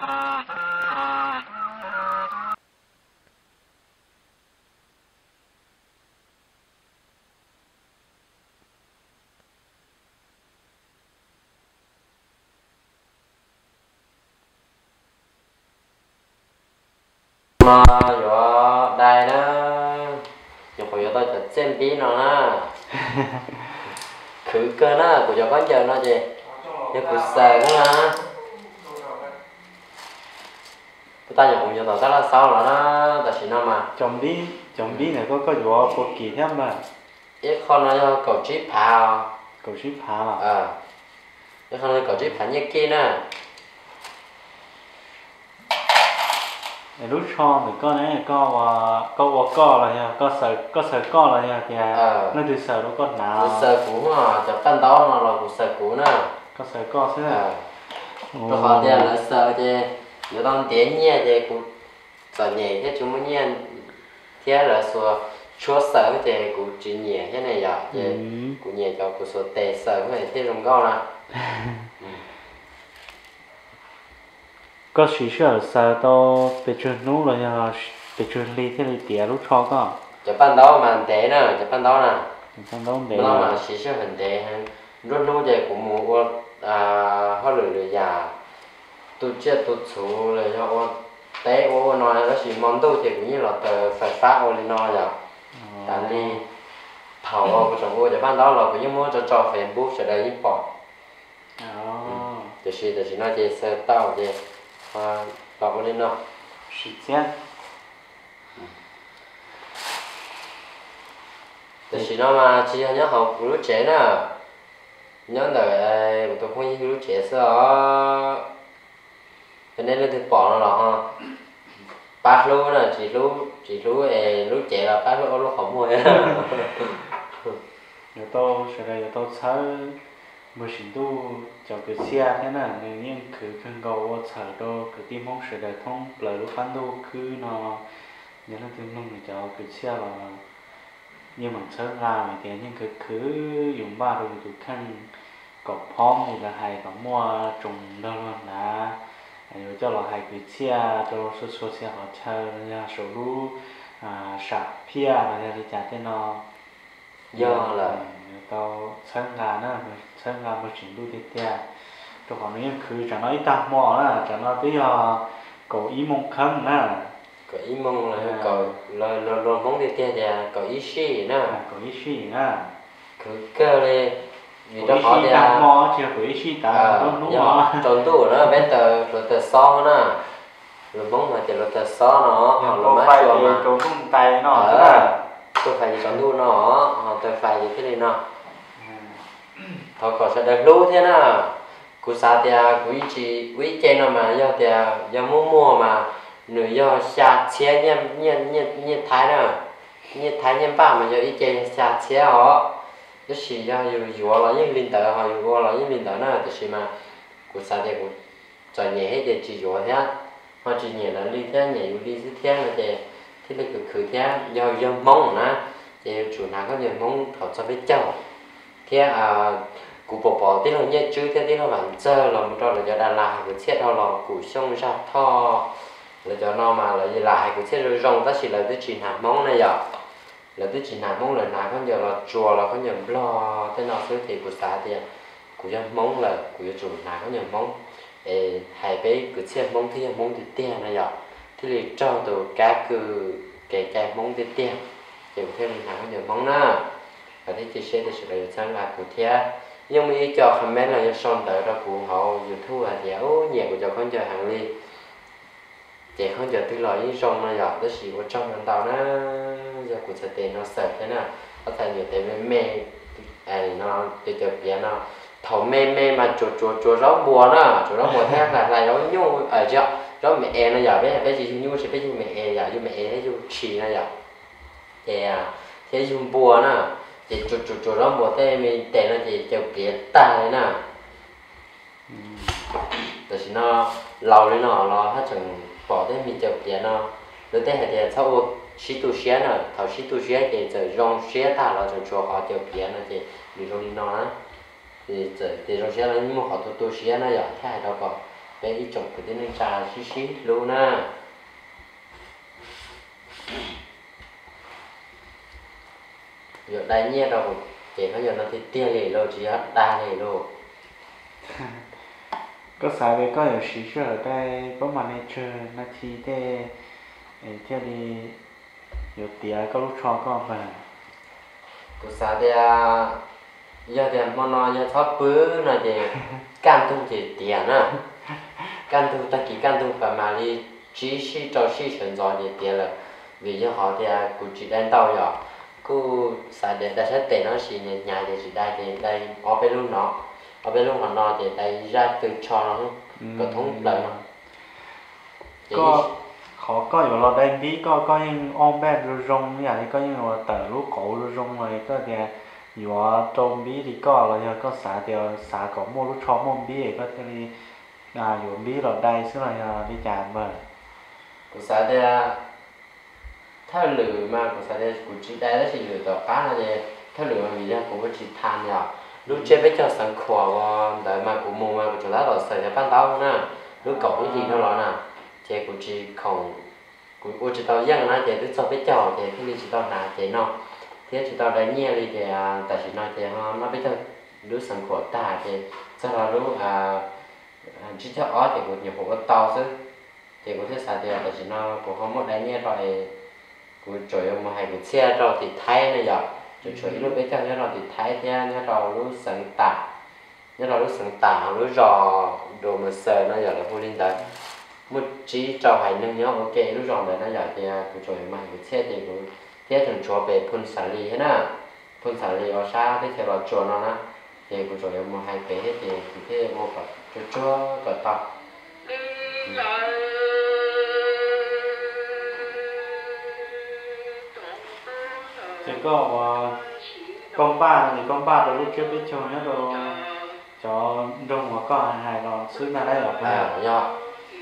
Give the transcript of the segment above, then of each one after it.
mà giờ đây nó giờ phải tôi thật xem tí nó na khử cơ nó của giờ con chờ nó gì giờ của sợ nó na ta giờ cũng giờ tao rất là sao là nó ta chỉ nó mà chồng đi này có vụ bộ kỳ thêm mà ít con nó cầu chip phà mà ít con nó cầu chip phà như kia nè lúc cho thì có này có là nha có sợ là nha thì nó từ sợ nó có nào sợ cũ mà chụp tan đó nó là của sợ cũ nè có sợ có thế à nó họ thì là sợ chứ nếu đang tiến nhẹ thì cũng sợ nhẹ thế chúng mình nhẹ thế là số chúa sợ thì cũng chỉ nhẹ thế này vậy thì cũng nhẹ cho cũng số tệ sợ này thế không có nè có sự sợ tao bị truyền nút rồi nha bị truyền ly thế này tía lúc cho có chụp ban đó mà tệ nè chụp ban đó nè ban đó để nó mà sự hình tệ hơn lúc thì cũng mua họ lười già tôi chết tôi chủ rồi cho té ô nói nó chỉ món tôi thì cũng như là tờ phải phát ô lên nói rồi tại đi thầu ô trong ô để ban đó là cũng như muốn cho Facebook sẽ đây như bỏ thì nói về sơ tao về đọc lên nó sự chết thì nó mà chỉ nhớ học lúc trẻ nè nhớ đời tôi không như lúc trẻ sao cho nên là tôi bỏ nó là ha bác luôn nè chỉ lúc trẻ là bác lúc không mua giờ tôi sẽ đây tôi sợ mới xin tu cho cái xe thế nào nhưng cứ cần cầu sợ đâu cứ tìm mong sẽ đây thông lời lúc phán đâu cứ nó nhớ là tôi nông cho cái xe là nhưng mà sớm ra mà thì nhưng cứ dùng ba rồi tụi khăn cọp phom thì là hay có mua trùng đâu luôn đã rồi cho là hay cái xe cho số xe họ chơi nha số lú sạp pia là đi trả tên nó do là tao sớm ra mới chuyển đu tiếp theo cho họ nói cứ chẳng nói tao mò là chẳng nói tới cổ ý mong khăn nè có ý mong là có là mong đi theo nhà có ý sĩ nè cứ cơ lên vì đó họ thì mò chỉ có ý sĩ ta đúng không tròn tủ nó bên tờ so nè rồi mong mà chỉ là tờ so nó hoặc là má chùa mà tròn tung tay nó tôi phải tròn tủ nó họ tôi phải như thế này nó họ có sẽ được lú thế nào cú sa thì quý trên nó mà do thì do mua mà nửa do xa chế nhân thái nè nhân thái nhân ba mà do ý chế xa chế họ đó chỉ do dù là những linh tử họ dù là những linh tử nè thì mà cú sa thì cũng cho nhẹ hết để chỉ dù thế họ chỉ nhẹ là ly thế nhẹ dù ly thứ thế là thì là cứ thế do mong nè thì chủ nào có nhiều mong thọ cho với cháu thế cụ bỏ tí là nhẹ chứ thế tí là bạn chơi là một trò là cho đàn lại của chết đó là cụ sông ra tho là cho nó mà là lại của chết rồi rong ta chỉ là cái chuyện hạt móng này giờ là cái chuyện hạt móng là nào có giờ là chùa là có nhầm lo thế nào thứ thì của xã thì của dân móng là của chủ nào có nhầm móng hai bé của chết móng thì móng thì tiền này giờ thì là cho từ cá cứ cái móng thì tiền thì thêm nào có nhầm móng na và thế chia sẻ thì sự là sang là của thế nhưng mà cho comment là cho son tới ra cụ họ YouTube là dẻo nhẹ của cho con chờ hàng ly chị không chờ tư lời như rong này giờ tới xíu trong lần tàu nó giờ của sẽ tiền nó sợ thế nào có thể nhiều tiền mê nó để cho bé nó thầu mê mà chuột rau bùa nó chuột rau bùa thế là nó nhung ở chỗ rau mẹ nó giờ bé chỉ nhung chỉ bé nhung mẹ giờ nhung mẹ thấy nhung chỉ nó giờ thì thế nhung bùa nó thì chuột rau bùa thế mình tiền nó chỉ cho bé ta đấy nè rồi nó lâu đấy nó hết chừng bỏ thế mình chụp tiền nó rồi thế thì sau xí tu xé nữa thầu xí tu xé thì giờ rong xé ta là cho họ chụp tiền nó thì bị rong đi nó thì giờ thì rong xé là nhưng mà họ tu xé nó giờ thế đâu có bé ít chụp cái tên nên trà xí luôn na giờ đây nhé đâu chỉ bây giờ nó thì tiền lì rồi chỉ đa lì rồi có sao vậy có nhiều sự ở đây có mà nên chơi nó chỉ để theo đi nhiều tiền có lúc cho có mà có sao thì giờ thì mà nói giờ thoát bứ là thì can tu thì tiền à can tu ta chỉ can tu phải mà đi chỉ cho chỉ chuyển rồi thì tiền là vì giờ họ thì cũng chỉ đang tàu rồi cứ sao để ta sẽ tiền nó chỉ nhà thì chỉ đây thì đây ở bên luôn họ nói thì đây ra từ cho nó có thống lợi mà có họ có nhiều loại đen bí có những ong bé rồi rong như vậy có những loại tờ lúa cổ rồi rong rồi có thì nhiều trôm bí thì có là có xả có mua lúa chó mua bí có thì nhiều bí là đây xứ là đi chạm mà của xã thì theo lửa mà của xã thì cũng chỉ đây đó chỉ lửa tàu cá là gì theo lửa mà vì ra cũng chỉ than nhở lúc chơi với cho sáng khỏe đợi mà cũng mua mà của chúng ta là sợi ban đầu nè lúc cậu cái gì đó nè chế cũng chỉ không cũng chỉ tao giang nó chế tức cho biết cho chế thì chỉ tao nà chế nó thế chỉ tao đánh nhẹ đi chế tại chỉ nói chế nó biết thôi lúc sáng khỏe ta chế sau đó lúc chỉ cho ó thì cũng nhiều cũng có tao chứ chế cũng thế sao thì tại chỉ nó cũng không một đánh nhẹ rồi cũng trời mà hay cũng xe rồi thì thay này giờ trời lúc bây giờ nhớ rồi thì thay theo nhớ rồi lúc sáng tạo lúc rò đồ mà sờ nó giờ là vô linh đấy một chỉ trò hay nâng nhớ ok lúc rò đấy nó giờ thì cũng trời mà cũng xe thì cũng thế thường chúa về phun xả lì hết nè phun xả lì ở xa thế theo vào chùa nó nè thì cũng trời mà hay về hết thì thế vô cả chúa cả tao chỉ có con ba rồi lúc trước biết chồng nhớ rồi cho rong mà có hài rồi xứ nào đấy ở đây do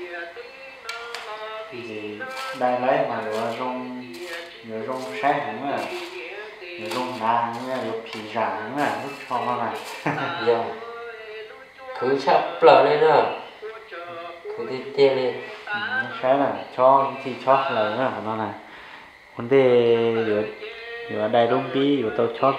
gì đây lấy mà rồi rong sáng hẳn rồi rong nà rồi phì rạng rồi lúc cho nó này do cứ sắp lờ lên nữa cứ đi tiền đi sáng là cho thì cho lời nữa nó này vấn đề ở đây rong bí rồi tôi chót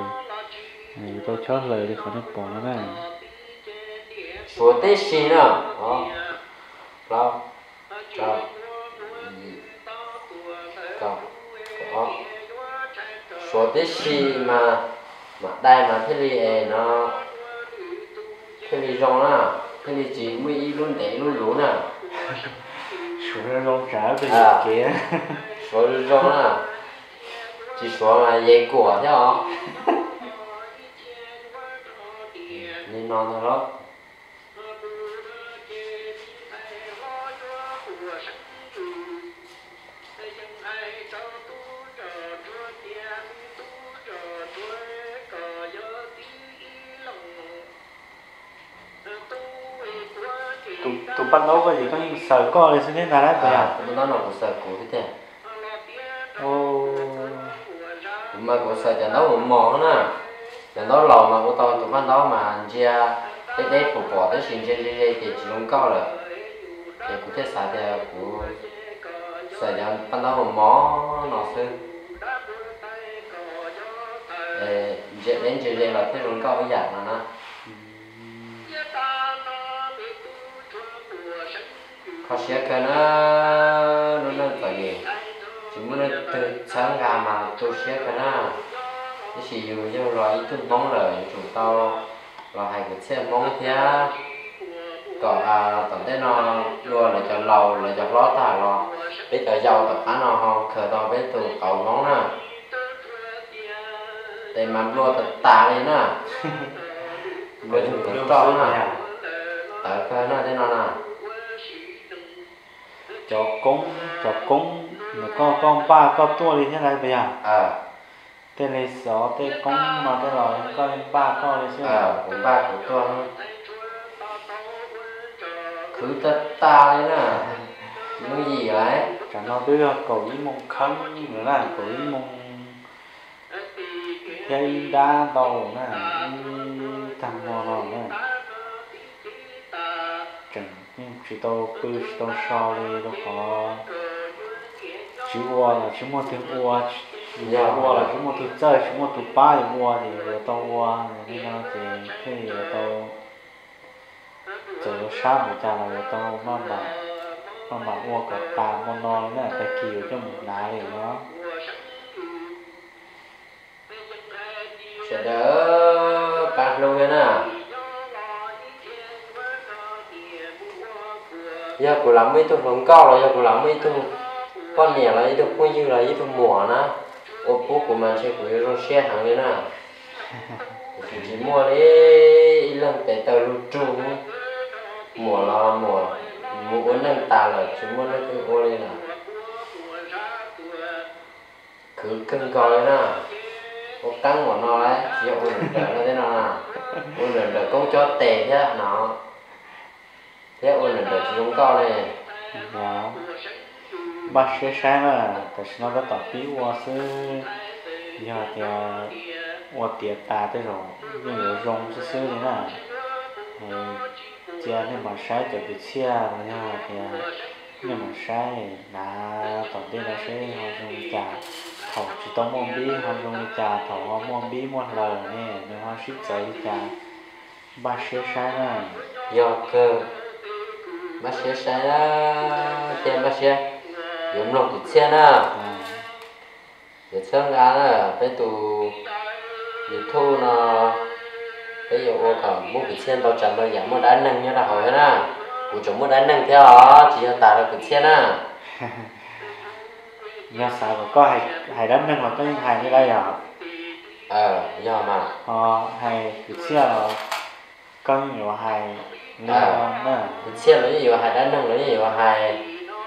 lời thì khỏi nước bỏ nó này số tết xí nữa đó cho số tết xí mà đây mà thế thì nó thế thì rong á thế thì chỉ mới luôn để luôn lú nè số rong trả cái gì kia số rong á chỉ số mà dây của thế hả nên non thôi đó tụi bắt đầu cái gì có những sợ co này thế nào đấy bây giờ tụi nó cũng sợ cũ thế ô mà cũng sợ chẳng đó một mỏ nè chẳng đó lò mà của tôi tụi bắt đầu mà chia để phục bỏ tới xin chơi thì chỉ luôn cao rồi thì cũng thế sợ thì cũng sợ chẳng bắt đầu một mỏ nó sư đến chơi là thế luôn cao với dạng là nó họ sẽ cái nó tại vì chỉ muốn từ sáng ra mà tôi sẽ cái cái gì dùng cho loại ít thức món lời chúng tao là hay cái xe món thế còn tổng thế nó luôn là cho lầu là cho lót ta lo biết cho dâu tập cá nó khởi tao biết từ cầu món nè để mà luôn tập tà đi nè vừa chúng tập tròn nè tại cái nó thế nó nè cho cúng mà con ba có tua đi thế này bây giờ tên này số tên cúng mà cái rồi con ba con đi chứ cũng ba của con cứ tất ta đấy nè nó gì đấy chẳng nó đưa cầu ý mông khấn nữa là cầu ý mông dây đá đầu nè thằng mò nè chẳng nhưng chỉ tao bự chỉ tao so đi đâu có chỉ qua là chỉ một thứ qua qua là chỉ một thứ chơi chỉ một thứ ba thì qua thì tao qua nên nó thì khi tao chờ sáng một cha là tao nó mà qua cả tà môn non nữa phải kiều cho một nã thì nó sẽ đỡ bạc luôn nè giờ của làm mấy tôi không cao rồi giờ của làm mấy tôi con nhẹ là tôi cũng như là tôi mùa nè ô bố của mình sẽ của nó xe hàng đấy nè chỉ mua đấy lần để tàu lưu trú mùa là mùa nâng tà là chỉ mua nó cái ô lên nè cứ cân coi nè ô căng của nó đấy giờ ôn đỡ nó thế nào nè ôn đỡ cũng cho tệ thế nó thế ôn đỡ chỉ không cao này dạ bác sĩ sáng là tại sao nó có tập bí qua sư giờ thì qua tiệt ta tới rồi nhưng mà rong sư sư thế nào cha nên mà sáng cho bị chia rồi nha thì nhưng mà sáng là tổng tiên là sẽ họ dùng trà thầu chỉ tao môn bí họ dùng trà thầu họ môn bí môn lời nè nên họ ship tới trà bác sĩ sáng này do cơ bác sĩ sáng đó tiền bác sĩ dùng lòng tự xe nè để xem ra nè cái tụ thu nó cái dụ còn mua cái xe tao chẳng bao giờ mua đá nâng như là hỏi nè của chúng mua đá nâng theo họ chỉ là tạo được cái xe nè do sao có hai đám nâng mà có những hai như đây à do mà hai cái xe là có nhiều hai nè cái xe nó nhiều hai đá nâng nó nhiều hai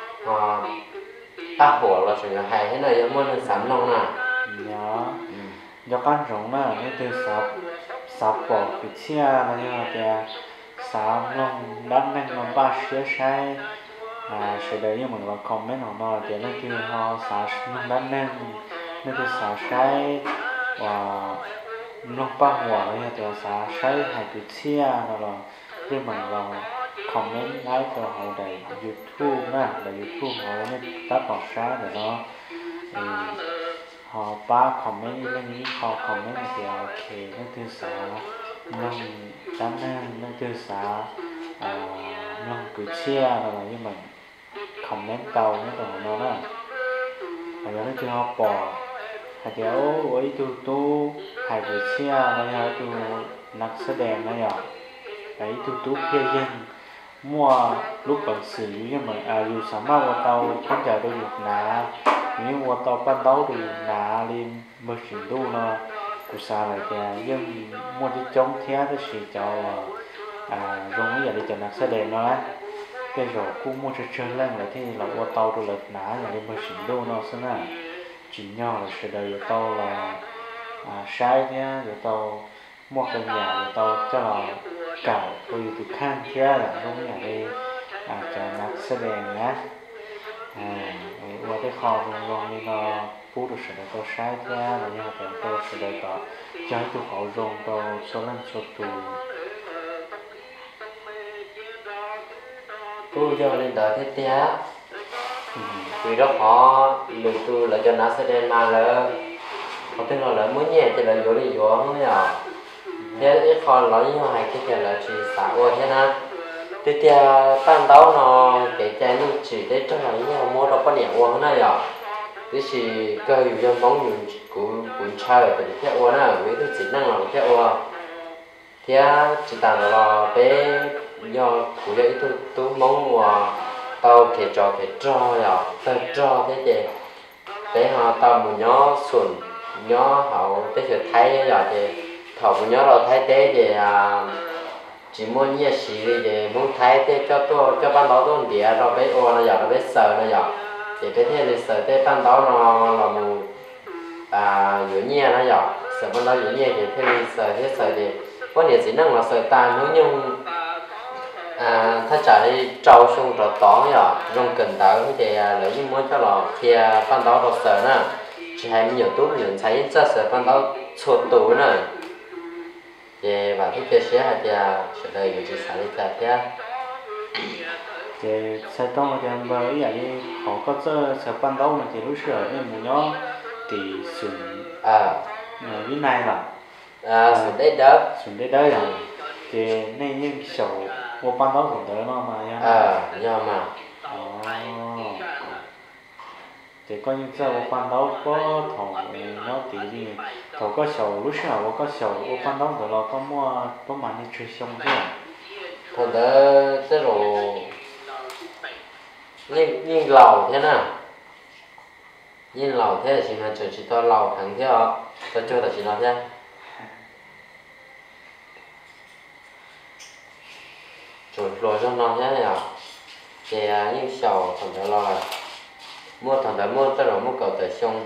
ta火了整个海现在要么能三弄呢 nhớ do con rồng mà nó từ sập bỏ cái chia là như là sắm long đan nên nó ba sữa sai sẽ đấy như mình là comment nó thì nó kêu họ sắm long đan nên nó từ sắm sai và long ba hoa là như là sắm sai hai cái chia là khi mình là comment like của họ đầy YouTube nè là YouTube họ nên tác vào sai để nó họ ba comment lên những họ comment thì ok nó từ xã nông đám nó từ xã nông cử chia là như mình comment tàu nó còn nó nè rồi nó từ họ bỏ hay kiểu với tu hay cử chia là như tu nặc sơ đèn nó nhở đấy tu kia dân mua lúc còn xử như mà dù sắm bao tàu không chờ đâu được nà nếu mua tàu ban tàu thì nà lên mới chuyển đu nó của sao lại kìa nhưng mua đi chống thế thì chỉ cho dùng cái gì để cho nó sẽ đẹp nó á cái rồi cũng mua cho chơi lên lại thì là mua tàu rồi là nà là lên mới chuyển đu nó sẽ là chỉ nhau là sẽ đời tàu là sai nhá rồi tàu mua cái nhà rồi tàu cho là cào rồi từ khang thế là dùng nhà đi cho nó sẽ đẹp nhá qua cái kho rong đi nó phú được sự đó sai ra là như là tôi sự đó có trái tôi họ rong tôi số lần số tù tôi cho lên đợi thế té vì đó họ lừa tôi là cho nó sẽ đem mà là họ tên là mới nhẹ thì là vô đi vô không nhở thế cái kho nói như hai cái là chỉ xả qua thế nào tiếp theo ban đầu nó cái trái nó chỉ để cho nó như mua đâu có nhẹ uống này à thế thì cơ hiệu dân bóng dùng của chơi từ theo uống à với cái chỉ năng là theo uống thế chỉ tạm là bé do của cái tôi mong và tao kể trò à tao trò thế gì để họ tao một nhỏ xuân nhỏ hậu để cho thấy rồi thì thầu một nhỏ rồi thấy thế thì chỉ muốn nhẹ xí thì muốn thay thế cho tôi cho ban đầu tôi địa rồi bé ô nó giờ nó bé sờ nó giờ thì cái thế thì sờ thế ban đầu nó là một dễ nhẹ nó giờ sờ ban đầu dễ nhẹ thì thế sờ thì có nhiều chỉ năng là sờ ta nếu nhưถ้าจะได้เจ้าช่วงเราต้องอย่าลงกันดาวthì lấy những món cho nó khi ban đầu nó sờ nè chỉ hay nhiều tốt nhiều thấy rất sờ ban đầu chuột tủ nè và cái sẽ hay thì sẽ đây chỉ sáng đi cả thế thì sai tông thì anh bởi vậy họ có chơi sẽ ban đầu là thì lúc sửa nên một nhóm thì sườn cái này là sườn đấy đó sườn đấy đấy à thì nên những sầu vô ban đầu cũng đỡ nó mà do mà thì có những sao vô ban đầu có thầu nó thì gì thầu có sầu lúc nào có sầu vô ban đầu rồi nó có mà nên chơi xong thế thằng đó cái rồi nhưng lầu thế nào nhưng lầu thế là chỉ là chỉ to lầu thằng thế đó tôi cho là chỉ nói thế rồi cho nó thế nào thì nhưng sầu thằng đó lo thằng đó mua tới rồi mua cầu tới sông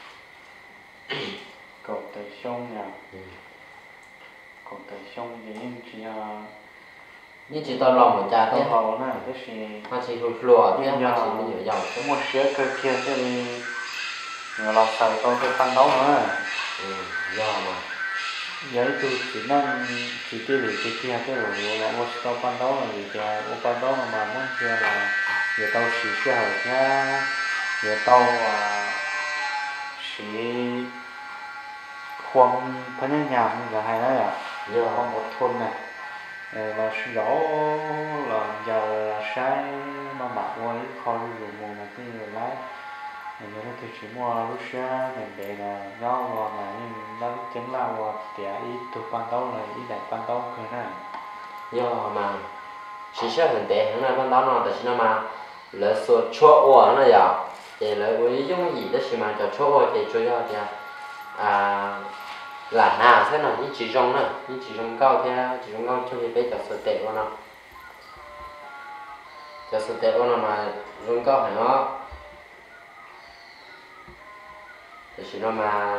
cầu tới sông nha cầu tới sông thì nhưng chỉ nhưng chỉ to lòng một trà thế hầu này cái gì nó chỉ hụt lùa thế nó chỉ mới nhiều dòng cái một些cơ kia thì người lọt sầu tôi cái phân đấu nữa do mà vậy tôi chỉ tiêu bị cái kia cái rồi là một số phân đấu là vì cái một phân đấu mà muốn kia là về tàu xì xe hở nha về tàu xì khoang phải nhớ nhầm là hay đấy à giờ không một thôn này là rõ là giờ sai mà mặc qua cái kho rồi mùa này cái người lái mình nhớ tôi chỉ mua lúc sáng mình để là nó mà nhưng nó chính là để ý tôi ban đầu là ý đại ban đầu cơ này do mà chỉ sẽ hình tế hình này ban đầu nó là chỉ mà là số chỗ ở nó giờ thì là với dùng gì đó chỉ mà cho chỗ ở thì chủ yếu thì là nào thế nào như chỉ trong nữa như chỉ trong cao thế chỉ trong cao cho cái cho số tệ của nó cho số tệ của nó mà trong cao phải nó thì chỉ nó mà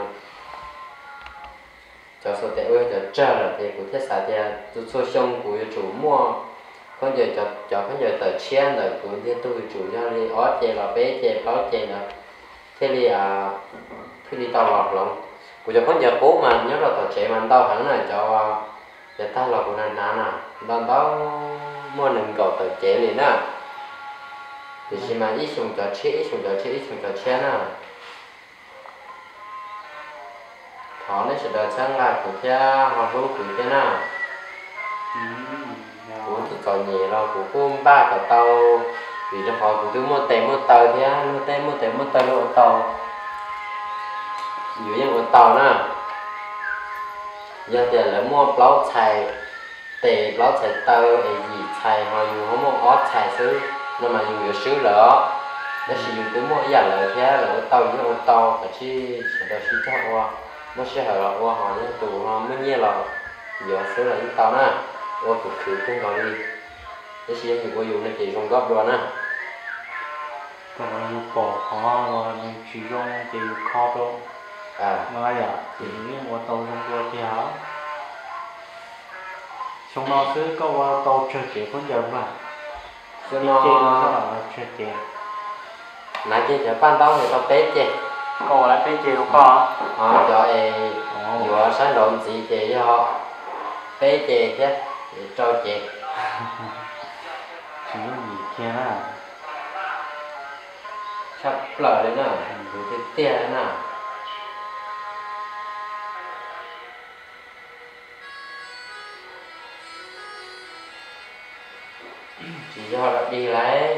cho số tệ ơi cho chờ là thì cũng thiết xã thì tôi số xong của chủ mua con giờ cho con giờ tờ chen rồi của đi tôi chủ cho đi ót chè là bé chè báo chè là thế đi tàu lọt lòng của cho con giờ cố mà nhớ là tàu chè mà tàu hẳn là cho ta là của nàng nè đòn tàu mua nâng cầu tàu chè liền á thì chỉ mà ít dùng cho chè nè họ nó sẽ đợi sang lại của cha họ hữu của thế nào của thì còn nhẹ rồi của cô ba cả tàu vì cho họ của tôi mua tàu thế mua tàu luôn tàu dưới những tàu nè giờ thì là mua plau xài plau xài tàu gì xài họ dùng không mua ót xài xứ nhưng mà dùng cái xứ lỡ nó sử dụng cái mua giả lỡ thế là tàu những tàu cả chi sẽ được chi cho qua nó sẽ hở qua họ những tụ họ mới nghe là giờ số là những tàu nè qua cực khử không còn đi cái gì thì qua dùng này chỉ dùng gấp rồi nè còn là dùng bỏ họ là chỉ dùng thì kho đâu mà giờ thì những một tàu dùng qua thì hả xong nó cứ có tàu chơi chỉ con giờ mà cho nó chơi chỉ nãy kia cho ban tàu thì tao tết chứ có lại cái chiều có cho vừa sáng đồn gì chị cho tế chè chứ cho chè chỉ gì kia nè sắp lờ đấy nè cái tia đấy nè chỉ cho là đi lấy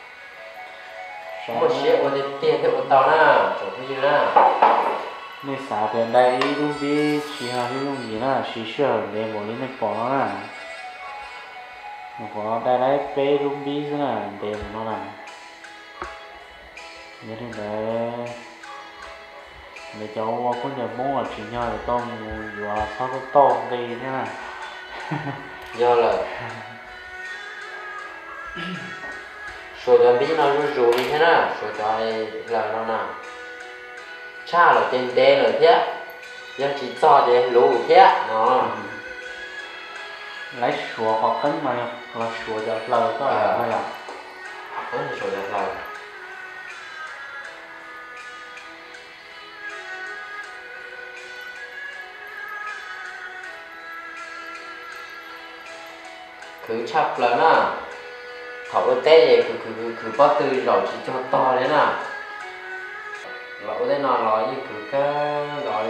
một chiếc một cái tia thì một tàu nè chỗ cái gì nè nên xả tiền đây luôn đi chỉ là cái luôn gì nè chỉ sợ để một cái này bỏ nó nè một có đây đấy bé luôn đi thế nè để nó nè như thế này để cháu có nhà bố là chỉ nhờ tôm và sao có tôm đây thế nè do là số cho biết nó rủ như thế nào số cho ai là nó nào cha là tên đen rồi thế nhưng chỉ cho để lú thế nó lấy sủa hoặc cánh mà là sủa cho lời có là thôi à có sủa cho lời cứ chập là nó thầu té vậy cứ bắt từ rồi chỉ cho to đấy nè lỗ thế nào nói như cứ cái gọi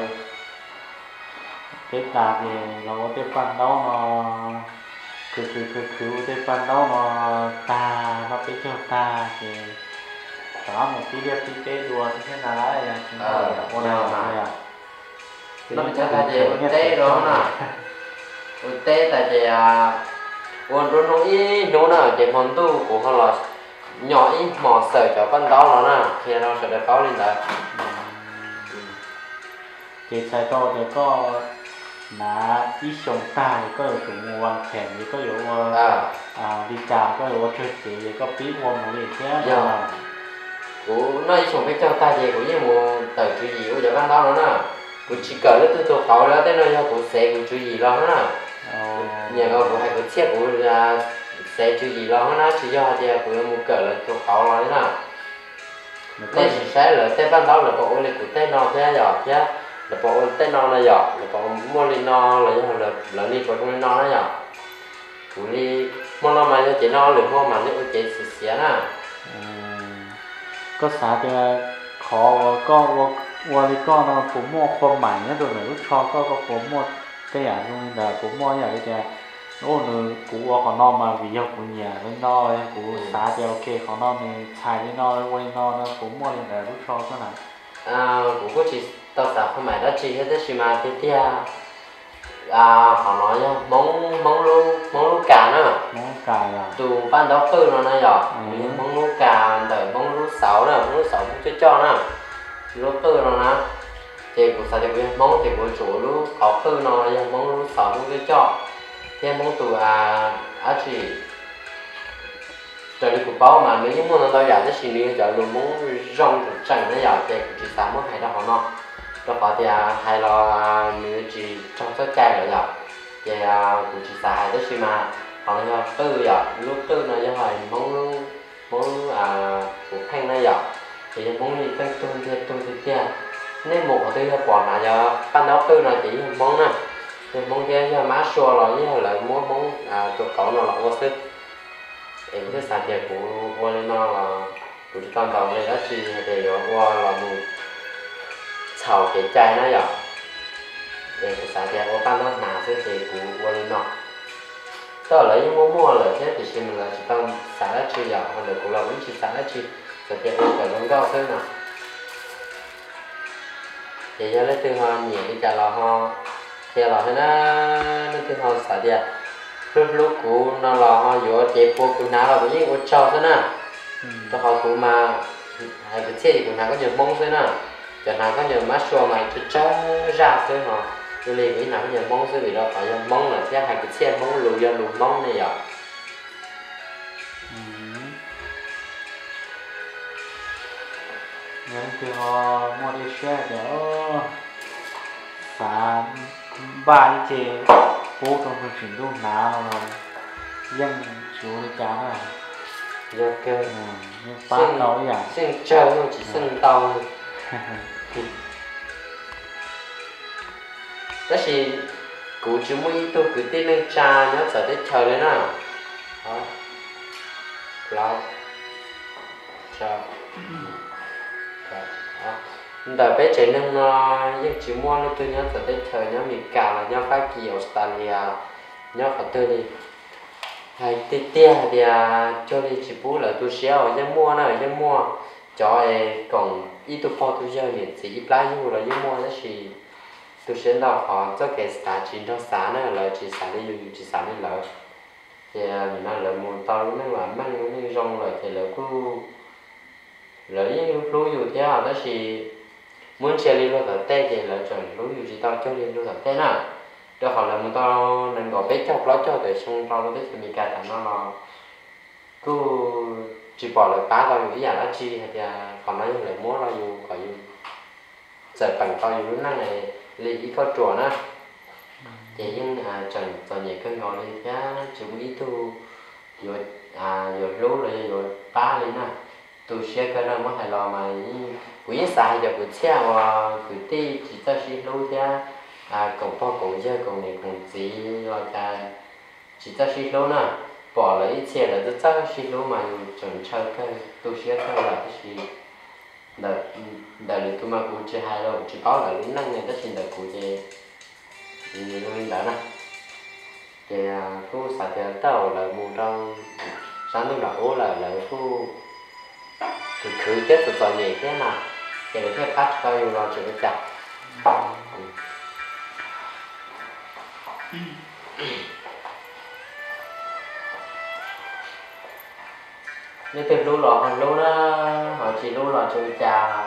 cái ta thì nó cái phần đó nó cứ cái phần đó nó ta nó cái cho ta thì có một cái điệp cái tế đùa như thế nào đấy chúng ta có nào mà nó bị cho ta về tế đó nè tế tại vì ôn rồi nó ý nó nào chỉ hoàn tu của họ là nhỏ ít mò sợi cho con đó nó nè thì nó sẽ được có lên đấy thì sai to thì có là ít sống ta thì có được dùng hoàng thèm thì có được đi chào có được chơi thì có tí quân nó gì thế mà của nó ít sống cái cho ta về của như một tờ chữ gì của con đó nó nè của chỉ cỡ nó từ thuộc khẩu đó tới nơi của xe của chữ gì đó nè nhà nó của hai của chiếc của xe chữ gì đó nó chỉ do thì của một cỡ là thuộc khẩu rồi nè nên chỉ sẽ là tên ban đầu là bộ lịch của tên nó thế rồi chứ là bộ tên nó là giọt là bộ mua li no là li của con nó nhở của li mua nó mà chỉ nó lửa mua mà nếu chỉ xé nè có sao thì khó có qua đi có nó cũng mua khoa mày nhá rồi lúc cho có cũng mua cái à luôn là cũng mua nhà cái ô nữa cũng có nó mà vì do của nhà nó cũng xả thì ok có nó này xài đi nó quay nó cũng mua là lúc cho cái này cũng có chỉ tao xả không phải đó chỉ hết đấy mà cái tia họ nói nhá móng lú cà nữa móng cà à từ ban đó tư nó này rồi móng lú cà đợi móng lú sáu nữa móng lú sáu cũng cho nè lú tư nó nè thì cũng xài được móng thì của chủ lú có tư nó móng lú sáu cũng cho thêm món từ chỉ trời đi của bao mà nếu như muốn nó đào giả thì mình chọn luôn món rong trần nó giả thì chỉ xả món hay đó họ nó đó họ thì hay là mình chỉ trong số chai rồi giả thì cũng chỉ xả hay đó xí mà họ nó tư giả lúc tư nó như vậy món của thanh nó giả thì món gì tăng tôi thì nên một cái thứ bỏ là giờ ban đầu tư là chỉ món nè thì món kia cho má xua rồi với lại món chuột cẩu nó là ô sức em cái sản phẩm của nó là của con đầu này đó chỉ để qua là một chảo cái chai nó vậy để cái sản phẩm của ban nó nà sẽ thì của nó đó là những món mua là thế thì mình là chỉ tao xả lá chi vậy hoặc là của là cũng chỉ xả lá chi sản phẩm của cái lông cao thế nào thì giờ lấy từ họ nhẹ đi cả là họ thì là nó thì họ xả đi lúc cũ nó là họ vừa chế phố của nó là cũng như một trâu thế nè cho họ cũng mà hay cái xe thì cũng nào có nhiều mông thế nè chẳng hạn có nhiều mát xua mà cho ra thế họ tôi liền nghĩ nào có nhiều mông thế vì đó phải do mông là theo hai cái xe mông lù do lù mông này vậy nên thì họ mua đi xe thì xả ba chế phố trong cái chuyển đồ ná rồi dân chú đi chán à do kêu nhưng ba tàu vậy xin chơi không chỉ xin tàu đó thì cụ chỉ muốn tôi cứ tin lên cha nhớ sợ tới chờ đấy nào đó đó chờ đợt bé trẻ nên những chỉ mua lên tôi nhớ tới thời nhớ mình cả là nhớ phải kỳ Australia nhớ phải tôi đi hay tê tê thì cho đi chỉ bố là tôi sẽ ở những mua này những mua cho còn ít tôi phô tôi chơi miễn chỉ ít lá như là những mua đó thì tôi sẽ đào họ cho cái xã chín trong xã này là chỉ xã đi dù chỉ xã đi lợi thì mình nói là một tao lúc nó làm mang lúc nó rong rồi thì là cứ lợi những lúc dù thế đó thì muốn chơi đi luôn ở tây thì là chọn lúc dù chỉ tao chơi đi luôn ở tây nè đó họ là một tao nên gọi bé chọc lót cho để xong tao lúc đấy thì mình cả nó là cứ chỉ bỏ lại cá tao những dạng lá chi hay là còn nói như là múa là dù có dù giờ bằng tao dù lúc này lý ý có chùa nữa thì nhưng chọn chọn những cái ngọn đi giá chỉ có ý tu rồi rồi lú rồi rồi ba lên nè tu xe cái đó mới hay lo mà quý xài cho quý xe mà quý ti chỉ cho xí lú thế cổng po cổng dơ cổng này cổng gì rồi cả chỉ cho xí lú nè bỏ lấy ít xe là rất chắc xí lúa mà chuẩn chơi cái tu xe theo là cái gì đợt đợt này tôi mà cũng chơi hai rồi chỉ có là lính năng này tất nhiên đợt cũng chơi linh đỡ nè thì cô xả thì tao là một trong sáng tôi đổ là cô cứ chết từ tòa nhảy thế nào thì được cái phát coiอยู่lo chuyện chặt nếu từ lúa lọ hàng lúa nó họ chỉ lúa lọ chơi trà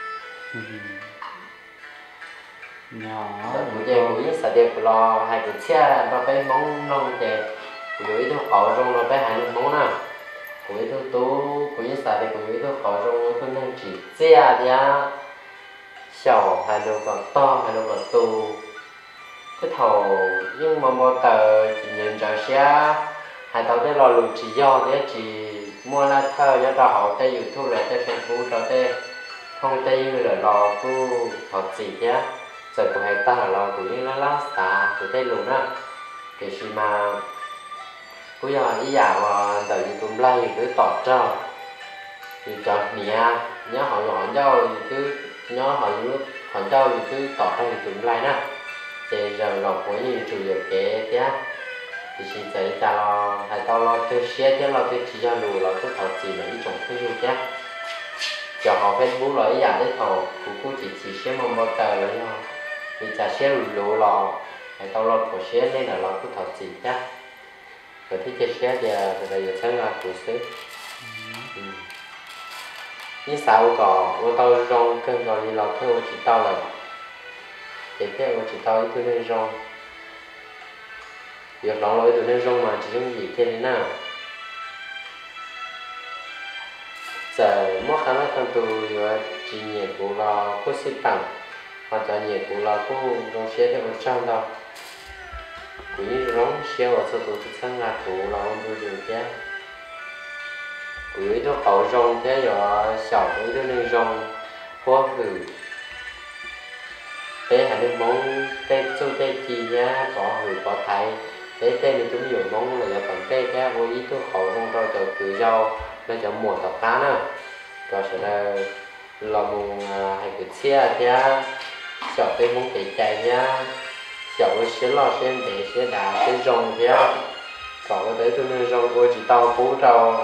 nhỏ cũng chơi cũng ít sợ đẹp của lò hai cái xe nó phải món nông chơi cũng ít thuốc khẩu trong nó phải hai nước món nào cũng ít thuốc tú cũng ít sợ đẹp cũng ít thuốc khẩu trong tôi nên chỉ xe thì á sầu hai đôi còn to hai đôi còn tu cái thầu nhưng mà một tờ chỉ nhận trả xe hai tàu cái lò lụt chỉ do thế chỉ mua là thơ cho trò họ tay YouTube là tay Facebook cho tay không tay như là lò cu họ chỉ nhá giờ của hai ta là lò của như là xả của tay lụt á cái gì mà bây giờ ý giả mà tại vì cũng lay cứ tỏ cho thì cho nhẹ nhớ họ nhỏ cho cứ nhớ họ lúc họ cho thì cứ tỏ cho thì cũng lay nè thì giờ lò của như chủ yếu cái thế thì chỉ thấy ta lo hay tao lo tôi share thế lo tôi chỉ cho lù lo tôi thầu chỉ là一种推入chứ cho họ Facebook lo ý giả đấy thầu cũng chỉ share một một tờ rồi nhau thì chả share lù lo hay tao lo của share nên là lo tôi thầu chỉ chứ rồi thích chơi share thì giờ sáng là của xứ như sao có ô tao rong cơn rồi đi lo thôi chỉ tao là thì cái chỉ tao ít tôi nên rong việc đó lối tụi nên rong mà chỉ trong gì thế nào giờ mỗi khả năng con tụi chỉ nhiệt của lo có xếp tặng hoặc là nhiệt của lo có rong xe theo một trăm đâu cũng như rong xe ở số tụi sáng là của lo ông tôi dùng chứ cũng như nó khẩu rong thế rồi sầu với tụi nên rong hoa hử thế hãy được mong tết số tết chi nhá có hử có thay thế tên thì chúng dùng mong là còn tê cái vô ý tôi khẩu trong rồi cho cứ rau nó cho mùa tập cá nữa rồi sẽ là một hai cái xe nhá chọn cái món cái chạy nhá chọn cái xe lò xem để xe đá xe rồng nhá còn cái tới tôi nên rồng tôi chỉ tao phú rau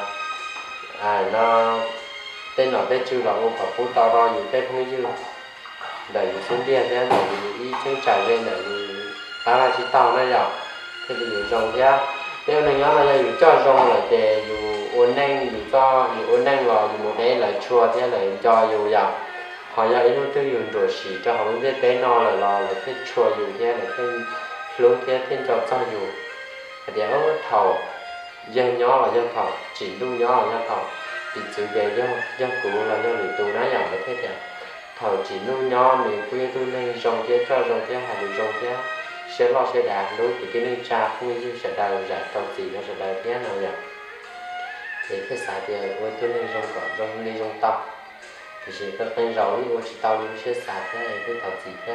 nó tên nó tên chưa là ô phải phú tao rồi những cái không như đẩy xuống điện nhá để ý chân trải lên để ta là chỉ tao nó rồi thì dù rồng thế nếu này nó là dù cho rồng là để dù ôn năng dù cho dù ôn năng là dù một đấy là chua thế là cho dù dạo họ giờ ít tôi dùng rồi xỉ cho họ biết bé no là cái chua dù thế là cái lúc thế thiên cho dù thì ở thầu dân nhỏ là dân thầu chỉ đúng nhỏ là dân thầu thì sự về dân cũ là dân bị tù đá dòng thế thì thầu chỉ đúng nhỏ mình quy tôi nên rồng thế cho rồng thế hay được rồng thế sẽ lo sẽ đạt đối với cái nên cha không như sẽ đào giải tàu gì nó sẽ đào thế nào vậy thì cái xã thì với tôi nên rong cỏ rong đi rong tàu thì chỉ có tên rau đi với tàu đi sẽ xã thế này cái tàu gì thế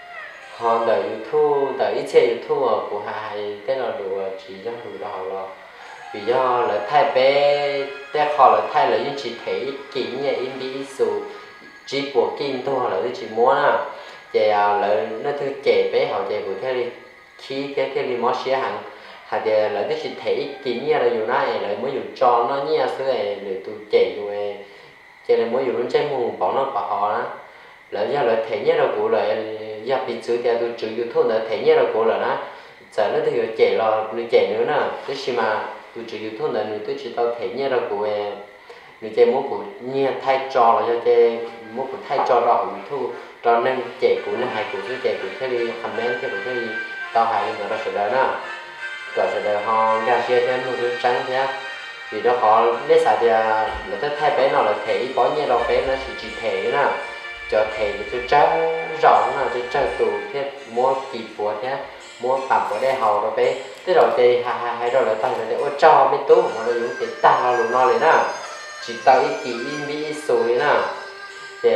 họ đợi YouTube đợi ít xe YouTube của hai tên là đủ chỉ cho đủ đó là vì do là thay bé té họ là thay là những chỉ thấy kỹ như in đi số chỉ của kinh thôi là chỉ muốn à thì là nó thứ trẻ bé họ trẻ của thế đi khi thế đi mót xe hàng hay là nó chỉ thấy kỹ như là dùng này là mới dùng cho nó như thế này để tụi trẻ rồi trẻ là mới dùng nó chơi mùng bỏ nó bỏ họ đó là do là thấy như là của là do bị chữ thì tụi chữ YouTube là thấy như là của là nó giờ nó thì trẻ là người trẻ nữa nè thế khi mà tụi chữ YouTube là người tôi chỉ tao thấy như là của người trẻ muốn của như thay cho là do trẻ muốn của thay cho đó YouTube cho nên trẻ của nó hay của đứa trẻ của thế đi comment thế của thế đi tao hay người ta sẽ đỡ nó rồi sẽ đỡ họ ra xe thêm một đứa trắng thế vì đó họ lấy sao thì là tới thay bé nào là thể có như đâu bé nó chỉ thể nè cho thể thì tôi trắng rõ là tôi trắng tù thế mua kịp của thế mua phẩm của đây hầu đó bé thế rồi thì hai rồi là tao là ô cho mấy tú mà nó dùng thì tao là luôn nó lên nè chỉ tao ý kỹ mỹ sủi nè thì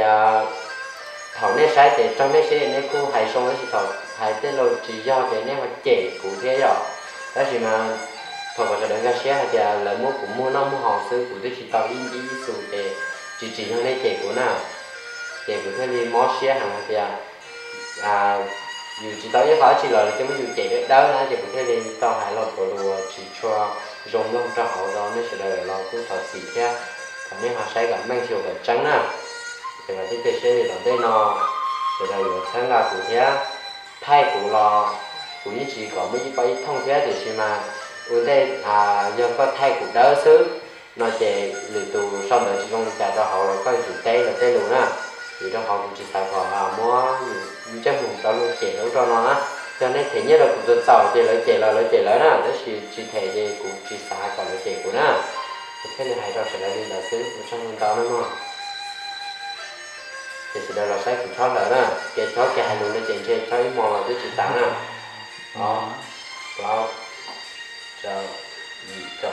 thầu nên sai thì trong nên sẽ nên cô hay xong cái thầu hay tên là chỉ do thì nên mà trẻ cụ thế rồi đó chỉ mà thôi có sẽ đến cái xe thì lấy mua cũng mua nó mua hòn sư của tôi chỉ tao in đi số để chỉ hơn đây trẻ của nào trẻ của thế đi mó xe hàng thì dù chỉ tao với họ chỉ là cái mấy dù trẻ biết đó nữa thì cũng thế đi tao hãy làm của đồ chỉ cho dùng nó cho họ đó nó sẽ là lo cũng thật gì thế còn nếu họ sẽ gặp mang chiều vật trắng nè thì là cái sẽ thì đây nó thì là有参加古天太古了古一chỉ có mấy cái thông thế thì xem mà ở đây do có thay cuộc đỡ xứ nó chạy lì tù sau đó chỉ không trả cho họ là có chủ tây là tây luôn á thì trong họ cũng chỉ phải có mua những chất mùng tao luôn chạy đấu cho nó á cho nên thế nhất là cũng rất giàu chạy lấy nè đó chỉ thể gì cũng chỉ xả còn là chạy của nó thế này hay cho sẽ là đi là xứ trong người tao đúng không thì sẽ là sai cũng thoát lại nè cái thoát cái hai luôn nó chạy chơi thoát mò là cái chỉ tao nè đó đó cho cho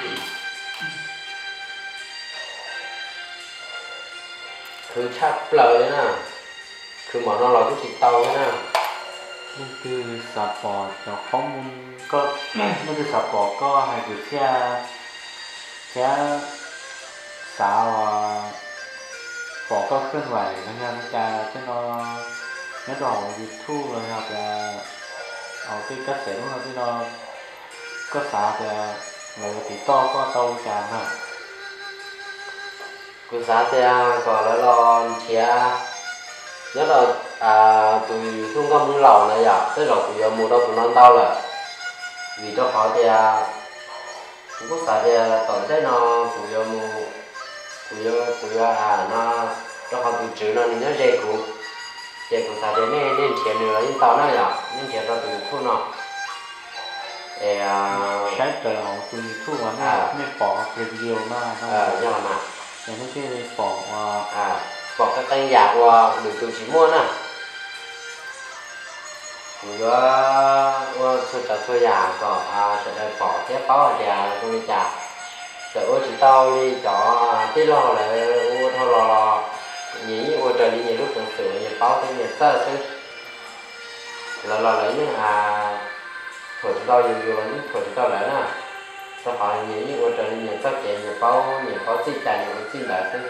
cứ chặt lời đấy nè cứ mở nó là cái chỉ tàu đấy nè nên từ sạp bò cho không có nên từ sạp bò có hai từ xe xả bỏ có khuyên vậy nó nha nó cho nó đỏ YouTube rồi hoặc là ở cái cách sẽ đúng là cái nó có xả thì là thì to có sâu chán hả cứ giá thì còn là lo chia nhất là tụi không có muốn lẩu này à tức là tụi mua đâu tụi non tao là vì cho họ thì cũng có xả thì tổng thế nó tụi mua tụi nó cho họ tụi chữ nó dễ cụ xả thì nên tiền nữa nhưng tao nói à nên tiền cho tụi thu nó sáng trời họ tụi thu mà nên bỏ cái video mà nhưng mà để nó cái bỏ bỏ cái tay giả của được tụi chỉ mua nè vừa thôi giả có sẽ là bỏ cái bao thì không đi trả rồi chỉ tao đi cho tí lo là thôi lo nhỉ ô trời đi nhiều lúc tưởng sửa nhiều bao cái nhiều sơ chứ là lấy những thôi tao nhiều những thôi tao lấy nè tao hỏi nhỉ ô trời đi nhiều sơ kẹt nhiều bao xí chạy nhiều xí lại chứ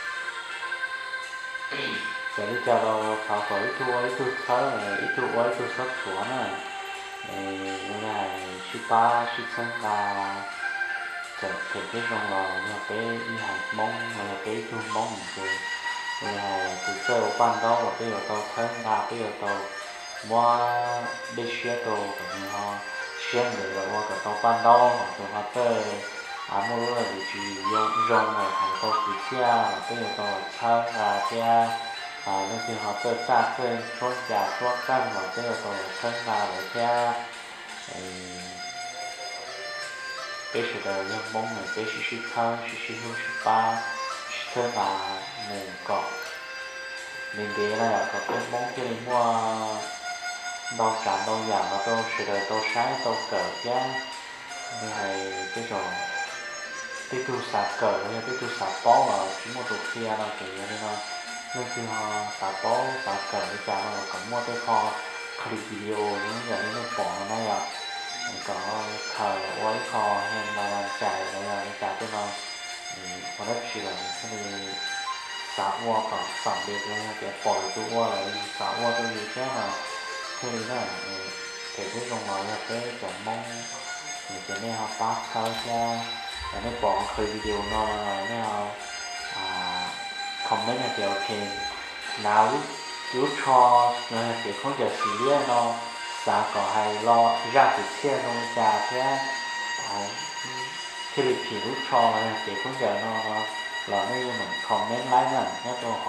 giờ đi chờ đâu thảo có ít thu sáu ít thu sắp xuống này như này suy ba suy sân là trở thành cái trong lò như cái y hạt mông là cái chu mông rồi là từ sơ ban đầu là cái tàu thân là cái tàu mua đi xe tàu của họ xe người là mua cái tàu ban đầu rồi họ tới mua là vị trí rong này hàng tàu từ xe là cái tàu thân là xe nên thì họ tới xa khơi trốn giả trốn căn mà cái tàu thân là xe cái sự đời nhân mong này cái sự thân sự hương sự ba sự thân là mình có mình để là có cái mong cái mua đau cảm đau giảm mà đau sự đời đau sáng đau cỡ giá như này cái rồi cái tu sạc cỡ hay cái tu sạc bó mà chỉ một đồ kia là kiểu như thế nào nên khi họ sạc bó sạc cỡ cái chả nó có mua cái kho clip video những cái nó bỏ nó này ạ có thở quấy kho hay là làm chảy rồi là chả cho nó có đất chỉ là cái gì xả hoa còn sản biệt là cái bỏ tu hoa là xả hoa tôi gì thế mà thế thì là cái trong đó là cái chọn mong thì cái này họ phát sao ra và nó bỏ khởi video nó comment là kiểu thì nào lúc cho cái không giờ xử lý nó xã có hay lo ra từ xe trong trà thế khi bị chỉ lúc cho là cái không giờ nó là nó như mình comment lại nè nó cho họ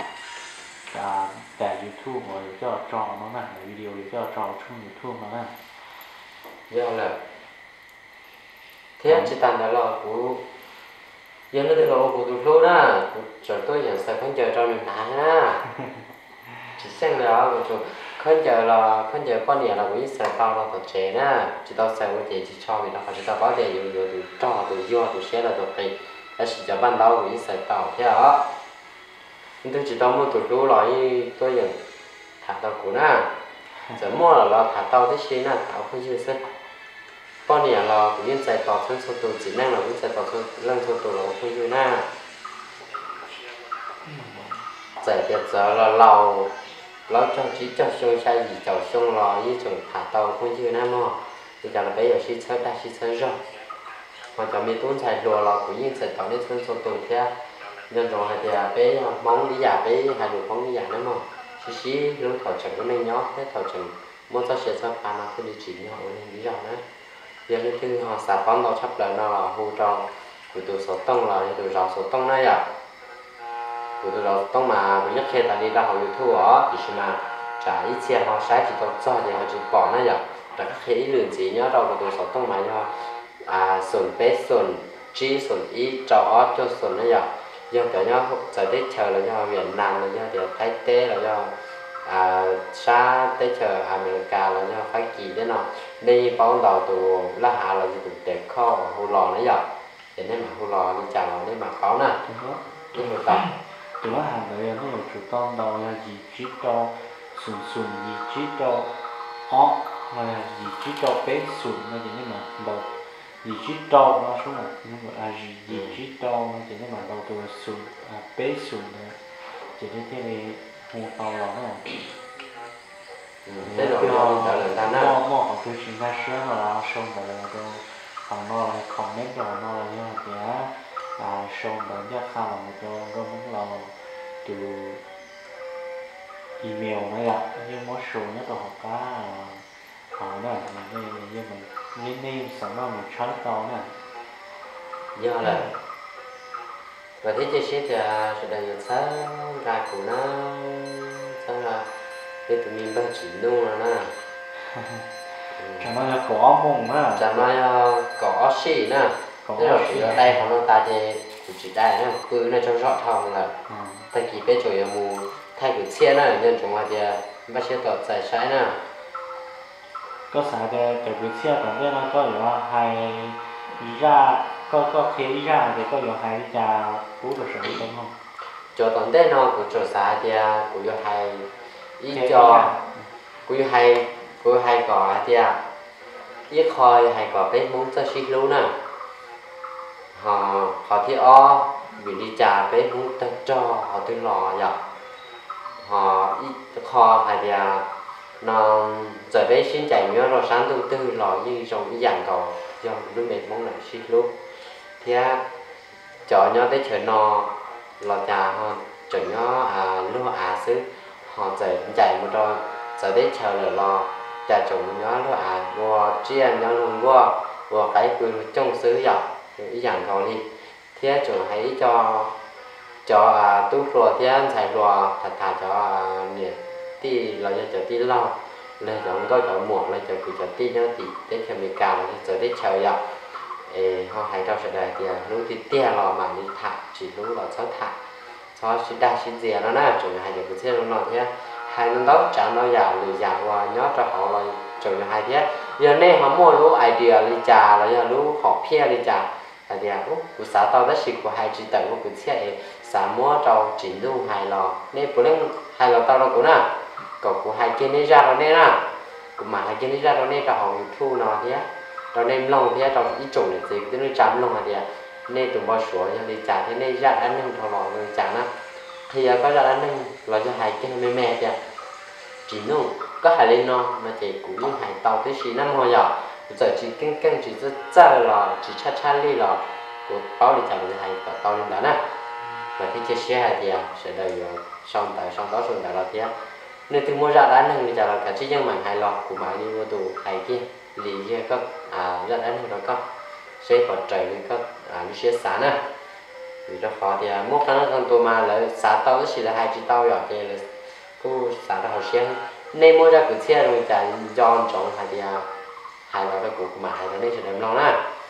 tại YouTube rồi cho nó nè video cho trong YouTube nó nè do là thế chỉ tàn là của giờ nó được là của tụi tôi đó rồi tôi nhận sẽ không chờ cho mình nãy na chỉ xem là của không chờ con nhà là của sẽ tao là tập trẻ na chỉ tao sẽ có thể chỉ cho mình là chỉ tao bảo đểอยู่cho tụi do tụi sẽ là tụi thầy là chỉ cho ban đầu của sẽ tao thế đó nhưng tôi chỉ tao mua tụi tôi rồi tôi nhận thả tao của na giờ mua là thả tao thế gì na thả không chịu sức bao nhiêu là cũng như chạy tàu thân số tụ chỉ năng là cũng chạy tàu thân lần số tụ là không như na chạy tiệt giờ là lầu lầu trong chỉ cho sông sai gì cho sông lò như trường thả tàu không như na mà thì giờ là bây giờ xí chơi đã xí chơi rồi mà cho mình tuân chạy đùa là cũng như chạy tàu nên thân số tụ thế nhân rồi thì bé mong đi giả bé hay được mong đi giả nữa mà xí lúc thầu chẳng có nên nhó thế thầu chẳng muốn cho sẽ cho phá nó thì chỉ như họ nên lý do nữa giờ cái thứ họ xả bóng nó chấp lại nó là hô tròn của tụi số tông là tụi rau số tông này à của tụi rau tông mà với nhất khi ta đi ra họ YouTube ở thì mà trả ít xe họ sai chỉ tao cho thì họ chỉ bỏ nó vậy là các khi ý lượng gì nhớ đâu của tụi số tông mà do sườn bé sườn chi sườn ý trọ cho sườn nó vậy do cả nhớ giờ tết chờ là do Việt Nam là do thì Thái Tế là do xa tới chờ America là do phải kỳ thế nào đi bao đầu tụ lá hạ là tụ đẹp kho hồ lò nó dọc thì nếu mà hồ lò đi chào nếu mà khó nè nhưng mà tập tụi nó hàng đấy nó là chủ con đầu là gì chỉ cho sùn sùn gì chỉ cho ó là gì chỉ cho bé sùn nó chỉ nhưng mà đầu gì chỉ cho nó số một nhưng mà gì chỉ cho nó chỉ nhưng mà đầu tụi sùn bé sùn này chỉ để thế này hồ tàu là nó thế rồi họ trả lời ta nè mò họ tôi xin ra sớm mà là xong rồi tôi họ nói là comment rồi nói là như thế xong rồi nhất khá là một cho có muốn là từ email này là như mỗi số nhất là họ có họ đó là như mình name sản phẩm một chán tàu nè do là và thế chia sẻ thì sẽ đầy sáng ra của nó sáng ra để tụi mình bắt chỉ luôn rồi nè chẳng may là có mông á chẳng may có xì nè thế rồi thì ở đây họ nó ta thì chỉ đây nè cứ nó trong rõ thòng là ta kỳ bé chỗ mù thay cái xe nè nên chúng ta thì bắt xe tọt giải sai nè có xài cái cái xe còn đây nó có nhiều hai ra có khi ra thì có nhiều hai trà cú được sử dụng không chỗ tận đây nó của chỗ xã thì của nhiều hai ý cho của hai cỏ thì ít khơi hai cỏ bé muốn cho xí luôn nè họ thì vì đi trà bé muốn cho họ tôi lò vậy họ ít kho hay là nó giờ bé xin chạy nhớ rồi sáng tu tư lò như trong cái dạng cầu do đứa mẹ muốn lại xí luôn thì cho nhớ tới chợ nò lò trà họ cho nhớ lúa xứ họ chạy một rồi giờ tới chờ là lò trà trồng nhớ lúa vừa chia nhớ luôn vừa cái cười trong xứ vậy cái dạng cầu đi thì trường hãy cho tú rồi thì anh xài rồi thật cho nè tí là cho tí lo lên cho có cho muộn lên cho tí nó thì đến khi mình cào là cho đến chờ vậy họ hay cho sẽ đây thì lúc thì tia lò mà đi thả chỉ lúc là cho xin đa xin gì nó nè trường hay được cái xe nó thế hai nó đó trả nó già lười già qua nhớ cho họ là trường hai thế giờ này họ mua lúc idea đi trà là giờ lúc họ phe đi trà là thì của xã tao đã xịt của hai chị tận của cái xe xã mua trâu chỉnh luôn hai lò nên bữa nay hai lò tao đâu cũng nè còn của hai kia này ra rồi nè của mà hai kia này ra rồi nè cho họ thu nó thế rồi nên lòng thế trong ít trồng để gì cái nó chấm lòng là nên tụi bao số cho đi trả thế nên ra ăn nem thò lò rồi trả nó thì có ra ăn nem là cho hai kia mẹ mẹ thì chỉ luôn có hai lên nó mà chỉ cũng như hai tàu thế xí năm hồi giờ giờ chỉ căng chỉ rất là chỉ cha đi là của báo đi trả được hai tàu lên đó nè và cái chia sẻ thì sẽ đời xong đó xong là thế nên từ mua ra đã nâng đi trả là cả chiếc dân mạng hai lò của mà đi mua tủ hai kia lý kia có rất ăn rồi có sẽ có trời lên có nó sẽ sáng nè vì nó khó thì một tháng con tôi mà là sáng tàu chỉ là hai chiếc tàu rồi thì là cô sáng đó họ sẽ nên mua ra cái xe rồi trả giòn trộn hai thì hai lò đó của mà hai nó nên sẽ đem lo nè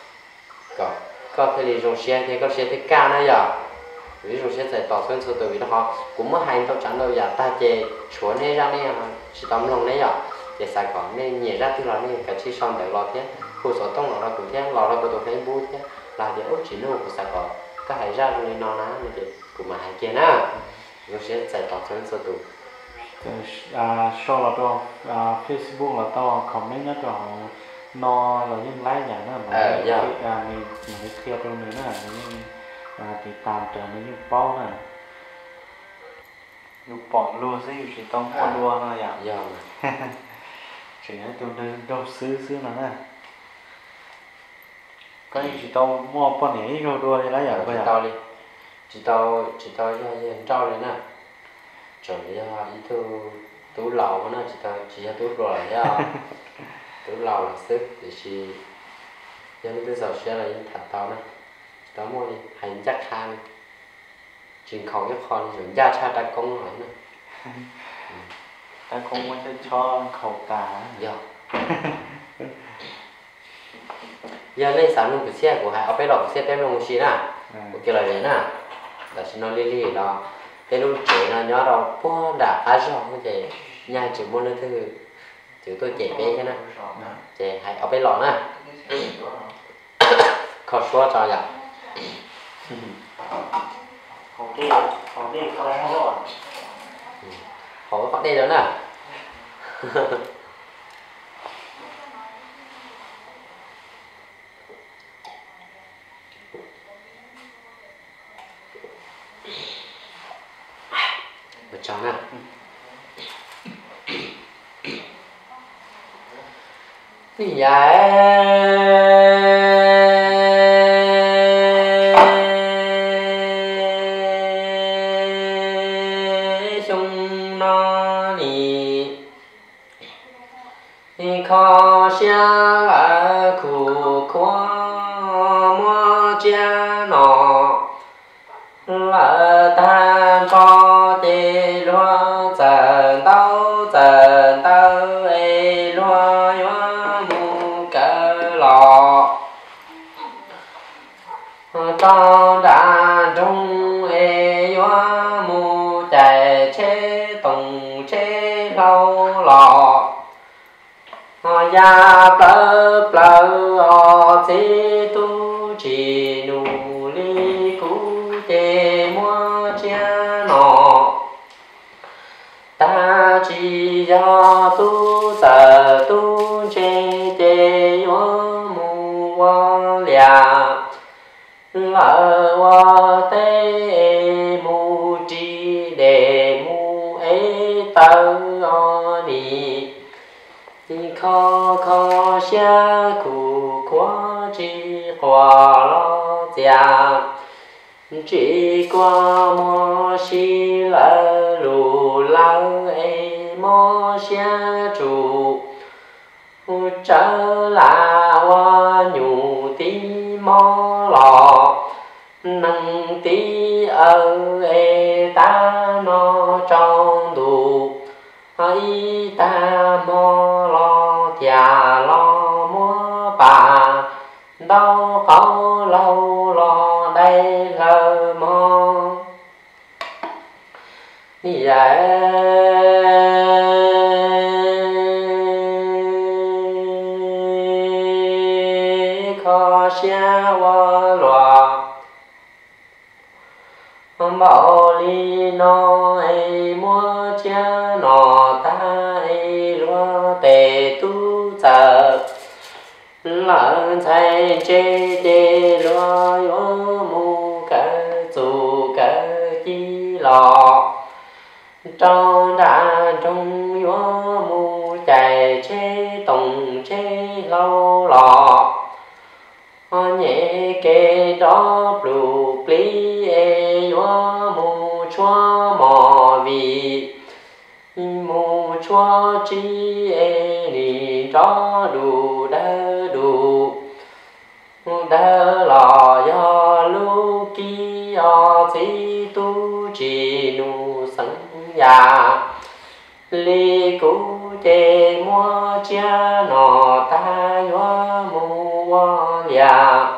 có thể đi dùng xe thì có xe thì cao nữa giờ ví dụ sẽ tỏ xuân số từ vì đó họ cũng mất hai tao chắn đâu giờ ta chê chúa này ra này chỉ tóm lòng này giờ để xài còn nên nhẹ ra từ là nên cái chi xong để lo thế khu số tông lò ra của thế lò ra của tôi thấy vui thế là để út chỉ nô của xài còn các hải ra rồi nó ná như vậy của mà hải kia na nó sẽ chạy tỏ xuân số từ sau là đó Facebook là tao comment nó cho no là những lái nhà nữa mà mình thiệt luôn nữa nè những thì tạm trở nên những bao nè những bỏ lúa sẽ chỉ tông hoa lúa thôi dạ chỉ nói tôi đâu xứ nữa nè có những chỉ tông mua bao nhiêu ít lúa thì lấy chỉ tao đi chỉ tao cho dân trâu lên nè trời ơi ít tú lầu nó chỉ cho tú rồi nha tú lầu là sức thì chỉ dân tú giàu sẽ là dân thật tao nè tao mua đi hành chắc khang chuyện khẩu cái con rồi gia cha ta công hỏi nè ta không muốn cho khẩu cả dạ giờ lên sáng luôn cái xe của hai ở bên lồng xe bên lồng xí nè cái là đấy nè là xin nó li đó cái lúc trẻ nó nhớ đâu bố đã phá rõ như vậy nhà chỉ muốn lên thứ chữ tôi trẻ bé thế nè trẻ hay ở bên lồng nè khó xóa cho dạ họ đi không rồi họ có đi đó nè một chó nè chúng nó đi khó xa ở khu khó mua cha nọ là ta có thể lo dần đâu ấy lo mu cả lọ trong đàn trung ấy mu chạy chế tổng chế lâu lọ ya bơ bơ chế tu chỉ nụ li cú chế mua cha nọ ta chỉ do tu sở tu chế chế mu wa lia lỡ wa tê mu chi đề mu ấy tơ ni khó xa cụ quá chi hòa lo già chỉ qua mô xí lỡ lù lỡ ê mô xa trụ trở là hoa nhủ tí mô lọ năng tí ở ê ta nó trong đủ ấy ta mô lo thà lo mua bà đâu có lâu lo đây lơ mô vậy khó xa qua loa bảo li nó ai mua cha nó ta ai lo tề tu giờ lợn thay chê chê lo mu cả dù cả chi lọ trong đàn trong mu chạy chê tổng chê lâu lọ nhẹ kê đó blu pli e mu chua mò vì mu chua chi e ni cho đủ đỡ lò do lu ki o chi tu chỉ nu sẵn ya li cu chê mua cha nọ ta mu ya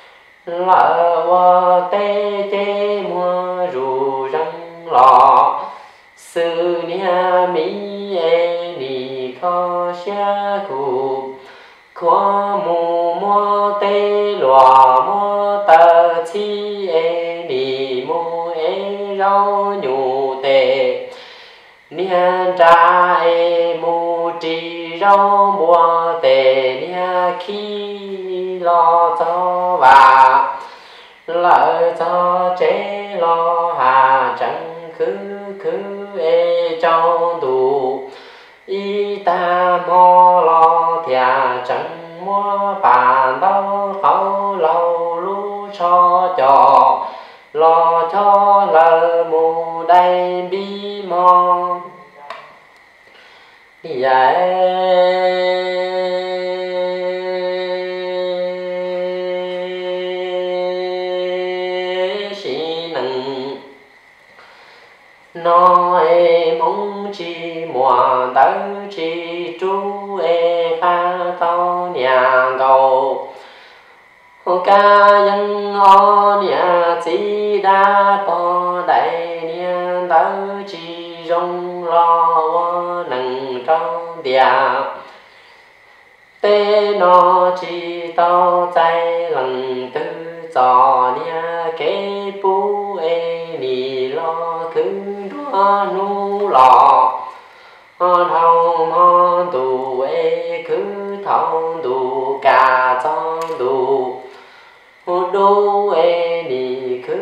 lỡ tê chê mua rù răng lọ sư nia mi e ni khó xa cụ khó mù mua tê lòa mua tờ chi e ni mu e rau nhủ tê nia trai mu trì rau mùa tề nia khi lo cho và lợi cho chế lo hà chẳng khứ khứ ê trong tù y ta mò lo thìa chẳng mua bàn đâu khâu lâu lú cho lo cho lờ mù đầy bi mò dạy sĩ nâng nói mong chi mùa tới chi chú ê pha tao nhà cầu ca dân o nhà chỉ đa po đại niên tới chi rong lo nâng trong địa tê nó chi tao trái lần tư giò nia kế pu ê nì lo cứ đua nu lò thâu mò tù ê cứ thâu tù cả trong tù đu ê nì cứ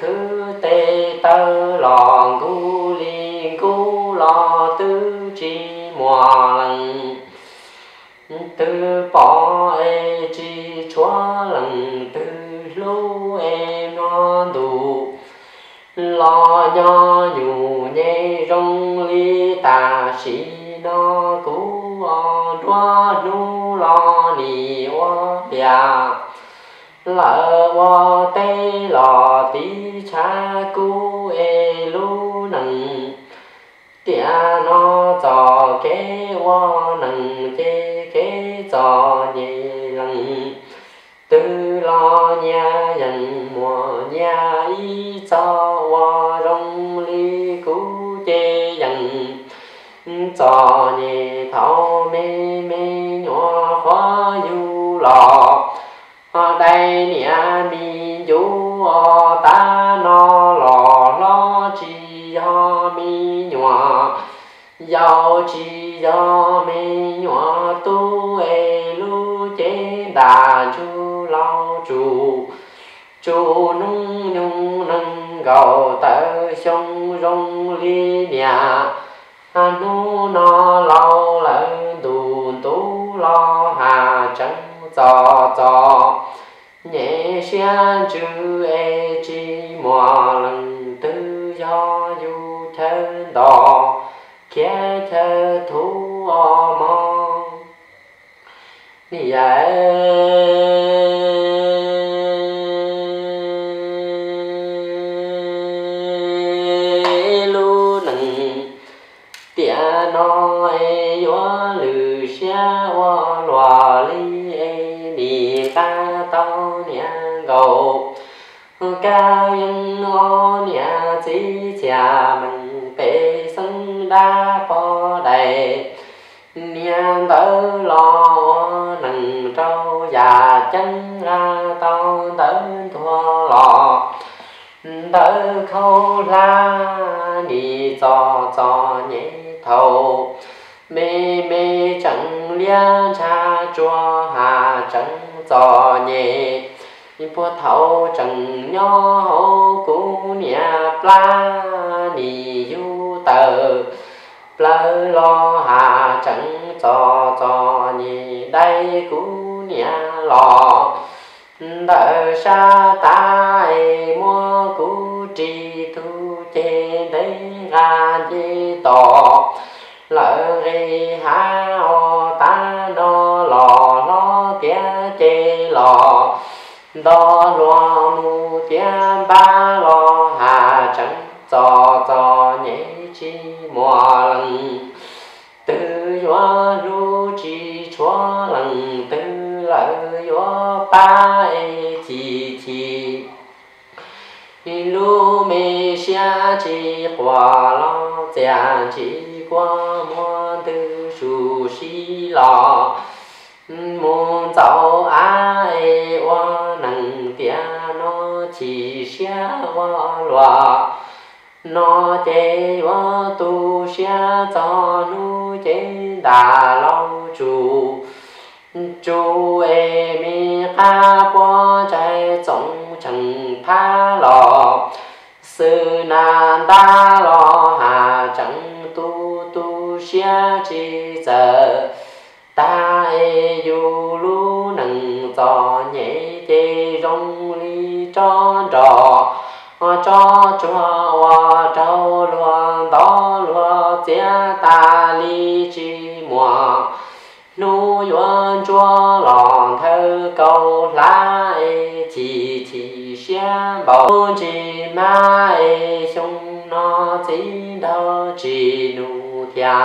tê tơ lò gu li gu lo tư chi mùa lần tư bỏ ê chi chúa lần tư lú ê nó đủ lo nho nhù nhê rong li tà sĩ nó cú o đoa nu lo nì o bia lỡ o tê lò tí cha cú ê lu nâng tia nó trò kế o nâng chê kế trò nhẹ lần tư lo nhà dần mùa nhà y cho o rong li cú chê dần trò nhẹ thâu mê mê nhỏ khó du lò đây nia mi du ta nó lò lo chi ho mi nhỏ giàu chi do mi nhỏ tu ê lu chế đà chu lao chu nung nhung nâng gầu tơ sông rong li nhà nu nó lâu lợn đù tú lo hà trắng trò nhẹ xe chữ ê chi mùa lần tư do du thân đò kia thơ thú o mong dạy lu nâng tia nó ê yo lư xe o lòa li ê đi ca tao nhà gầu ca dân o nhà chỉ cha mình bê sân đa po đầy niên tớ lo nâng trâu già chân ra tao tớ thua lò tớ khâu la đi cho nhẹ thầu mê mê chẳng lia cha chua hà chẳng cho nhẹ bùa thầu chẳng nho hô cú nhà pla nì du tờ pla lo hà chẳng cho nhẹ đây cú nhà lò đỡ sa tai mua cú trì thu chê đấy ra dê tỏ lỡ rì ha o ta no lò nó kia chê lò đo loa mu tia ba lo hà chẳng cho nhẹ chi mùa lần tư yo ru chi chúa lần tư lỡ yo ba ê chi lu mê xia chi quả lo già chi qua mua tư su si lò môn cháu ai wa nâng tia nó chỉ xia wa loa nó chế wa tu xia cho nu chế đà lâu chủ chú ê mi kha bó trái tổng chẳng tha lò sư nan đa lò hà chẳng tu tu xia chi giờ ta ê yu lu nâng cho nhẹ chê rong ly tròn trò cho chua wa trâu luồng đó luồng chia ta ly chi mùa nu yuan chúa lòng thơ câu lá chỉ chỉ xiên bảo chỉ ma sông nó chỉ đâu chỉ nu thia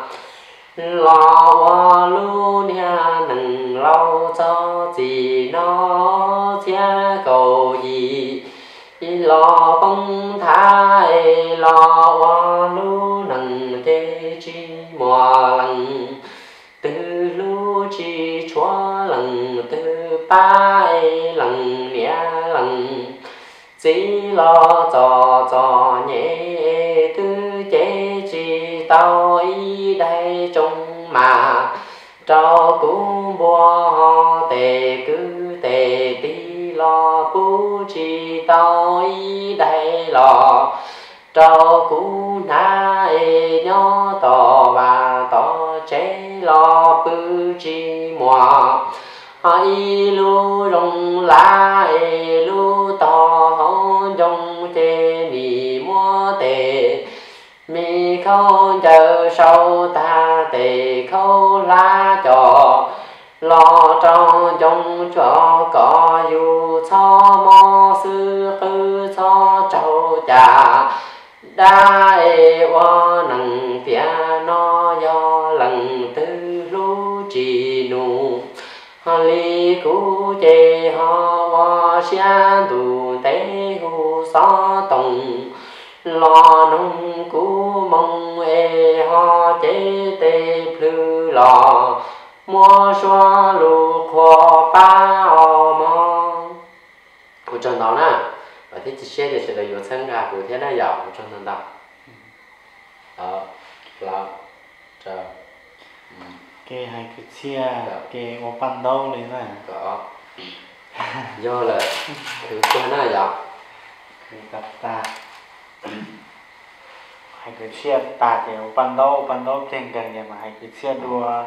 lo wa lu nia nâng lâu cho chỉ nó chia cầu gì lo bông thái lo wa lu nâng tê chi mùa lần từ lu chi chúa lần từ ba lần nhẹ lần chỉ lo cho nhẹ tư chế chi tao ý đây trong mà trao cũng bùa tề cứ tề tí lo bố chi tao ý đây lo trao cũng na nhỏ to và to chế lo bư chi mùa ai lu rong lá lu to hông rong chê mì mua tề mi khâu chờ sâu ta tề khâu lá trò lo trong trong cho có dù cho mò sư khư cho trâu trà đa wa nằng phía nó do lần tư lu chỉ nụ li cú chê ho wa xian tu tế hu so tông lo nung cú mong ho chế tê plư lò mua xoa lu khoa ba mong của trong đó nè và thế chỉ xe thì sẽ là有参加của thế này giàu của trong đó đó là chờ cái hai cái chia cái ô pan đâu lên này có do là thứ con này giàu cái tập ta hai cái chia ta cái ô pan đâu trên gần nhà mà hai cái chia đua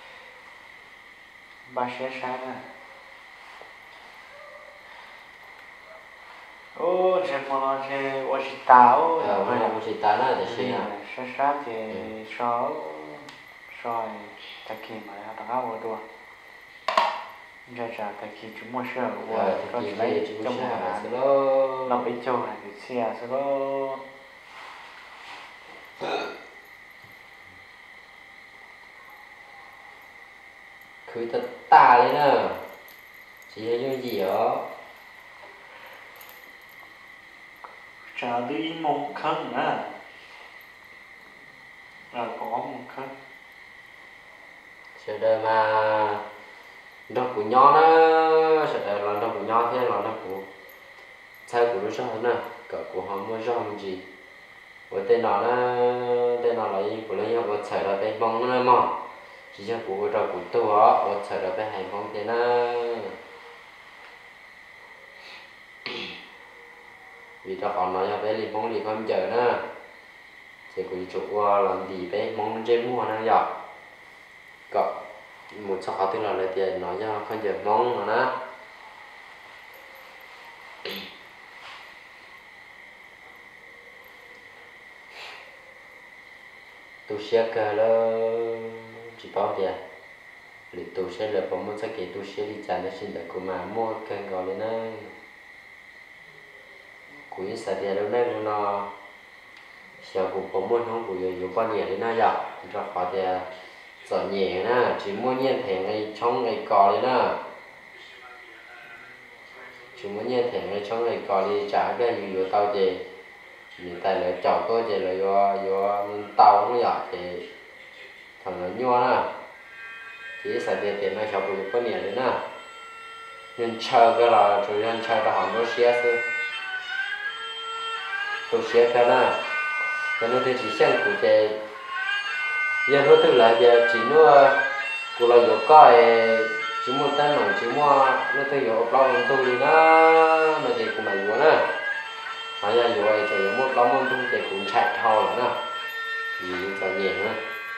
ba xe sáng à ô trên mà nó trên ô chỉ tao ô chỉ tao là để xem xe sáng thì sáu rồi ta kia mà ta ngáo vào đua giờ ta kia chúng mua sữa và có chỉ lấy trong nhà nó bị trâu này thì xe sẽ có cứ thật ta lên nè chỉ là như gì đó trả đi một khăn nè là có một khăn sẽ đời mà nó của nho nó sẽ đời là nó của nho thế là nó của sao của nó sao nè cỡ của họ mua sao làm gì với tên nó là gì của nó nhau của trời là tên bông nó mà chỉ cho của rồi của tôi á của trời là tên hành phong thế nó vì cho họ nói cho bé liền bông liền không chờ nữa thì của chủ làm gì bé mong trên mua nó giọt cọ một số họ tức là lấy tiền nói cho không chờ mong mà nó tu sẽ cơ là chỉ bao tiền thì tu sẽ là có một cái tu sẽ đi trả để xin được của mà mua cái gọi là nó của những sản tiền lúc đấy nó sẽ có một không của nhiều quan niệm đấy nó dạo cho họ thì giỏi nhẹ nè chỉ mua nhiên thể ngay trong ngày cò đấy nè chỉ muốn nhiên thể ngay trong ngày cò đi trả cái nhiều tao gì mình tại là chọn tôi chỉ là do tàu không giỏi thì thằng nó nhua nè chỉ sản tiền nó sẽ có một quan niệm đấy nè nên chơi cái là chủ nhân chơi là họ nó xé thôi tôi sẽ cái na cho nên thì chỉ xem cụ thể giờ nó từ lại giờ chỉ nó cụ là có coi chỉ muốn tên mà chỉ mua nó thấy có bao nhiêu tôi nó thì cũng mày quá nè mà giờ rồi thì muốn bao nhiêu tôi thì cũng chạy thôi nữa nè gì cho nhẹ nữa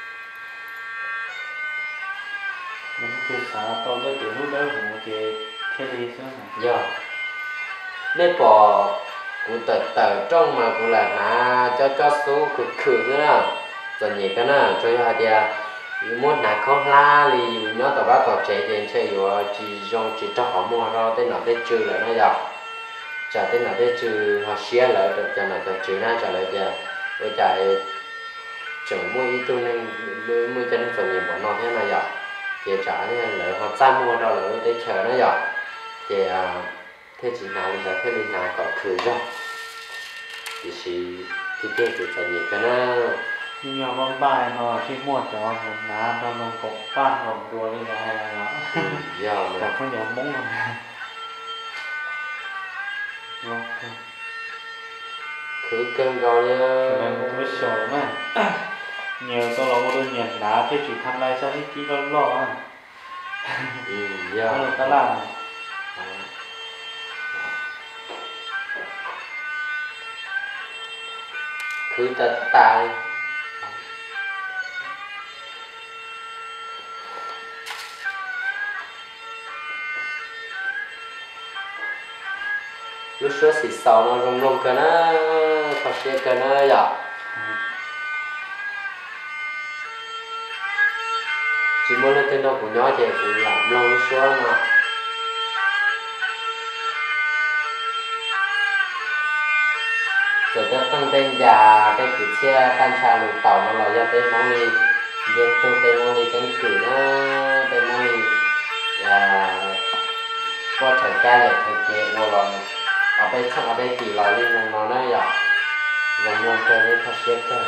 mình cứ xả to cái tiểu lúc đó cũng một cái thế đi xuống giờ nên bỏ cụ tờ trong mà cụ là cho số cực khử nữa nè rồi nhẹ cái nè cho hai tia muốn nãy không la thì nhớ tao bắt tao chạy đến chơi rồi chỉ dùng chỉ cho họ mua rồi tên nào tên trừ lại nó giờ trả tên nào tên trừ họ share lại được cho nào cho trừ na trả lại giờ với chạy chừng mua ít tu nên mua cho nên phần nhiều bọn nó thế này giờ thì trả nên lại họ chăm mua rồi lại để chờ nó giờ thì thế chỉ nào giờ thế nên nào có khử rồi thì cái phần nhiều cái nó nhưng mà con bài nó khi mua choผมน้ำnó cột phátผมตัวนี่là hay là giờ còn mà không nhớ muốn rồi khử cơm rồi nên tôi sợ mà nhiều tôi là một đôi nhận đá thế chỉ tham lai sao tí lo lo giờ ta làm khử tật tài lúc xưa xịt sầu nó rong cái nó thật sự cái nó giờ chỉ muốn lên tên đâu của nhỏ thì cũng làm lâu lúc xưa mà rồi tới tăng tên già cái cử xe tan trà lục tàu nó là do tên mong đi dân tôi tên mong đi cánh cử nó tên mong đi qua thời gian để thực hiện một lần ở đây chắc ở đây chỉ là liên nó này ạ và mua cái đấy thật sự cơ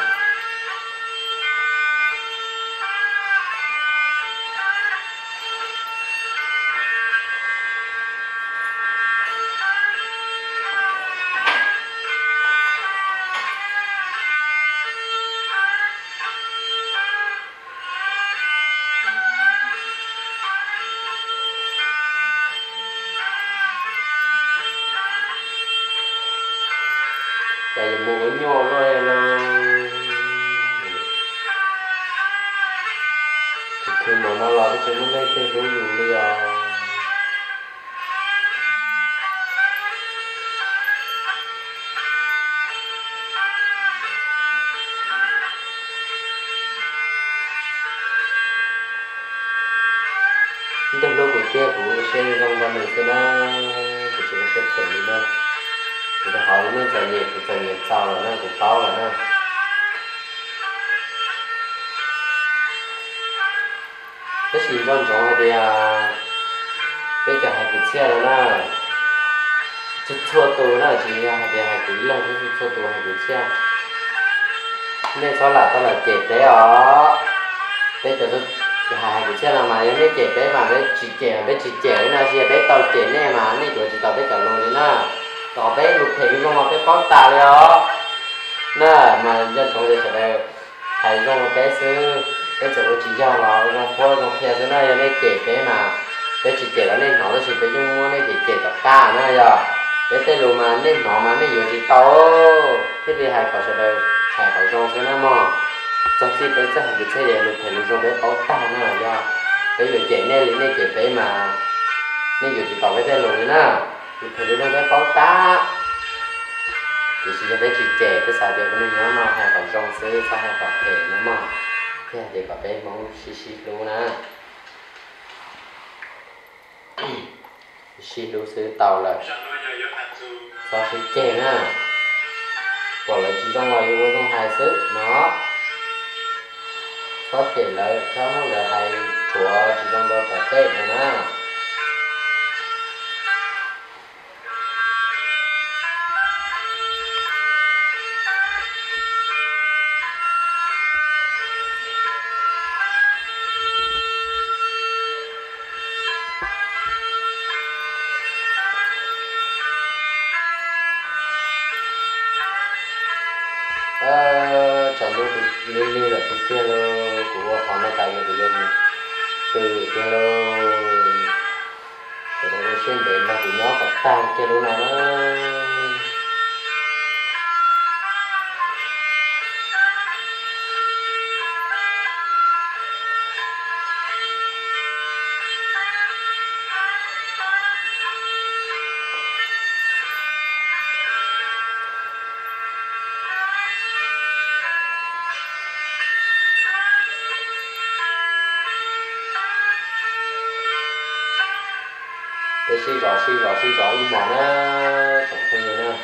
tại vì mua với nhau rồi là thì mà nó là cái chuyện nó lấy cái rủ dùng đi trong lúc của kia của xe trong gia mình sẽ nó thì chỉ có xếp tiền đi thôi thì ta hỏi nó giải nhiệt sau là nó cũng to là nó cái gì trong chỗ thì cái chỗ hai cái xe là nó chút thua tù nó chỉ là hai cái là cái thua tù hai cái xe nên sau là tao là chết đấy đấy cho tôi hai cái xe là mà em biết chết đấy mà biết chỉ chết nó xe biết tao chết này mà nên chỗ chỉ tao biết cả luôn đấy nó có bé lục thể trong một cái bó tà đó nè mà dân trong đây sẽ đây hay trong một cái sư cái chỗ chỉ cho nó trong phố trong kia thế này đây kể cái mà cái chỉ kể là nên nó chỉ phải dùng muốn đây chỉ kể tất cả nữa giờ cái tên luôn mà nên nó mà nên vừa chỉ to thế thì hay phải sẽ đây hay phải trong thế nào mà cho chị bây giờ hay cái xe này lục thể trong cái bó tà nữa giờ cái vừa kể này lên đây kể cái mà nên vừa chỉ tao cái tên luôn nữa thì nó cái bó tá thì chỉ để chỉ trẻ cái sao để nó nhớ nó hay còn rong sứ sao hay còn thể nữa mà thế thì có cái món xí luôn nè xí luôn sứ tàu là sao xí trẻ nè còn lại chỉ trong ngoài vô trong hai sứ nó có thể là sao nó là hay chùa chỉ trong đó cả tết nữa nè chọn luôn thì liên là thực kia luôn của họ nó tại vì dùng từ kia luôn rồi nó xin đến mà của nó phải tăng kia luôn nó để xí rõ nhưng mà nó chẳng không gì nữa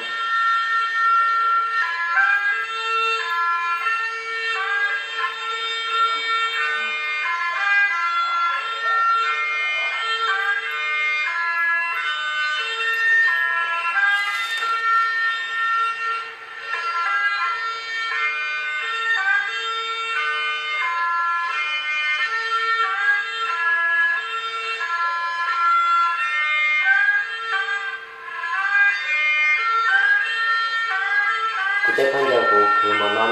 cái con giờ của cứ mà nó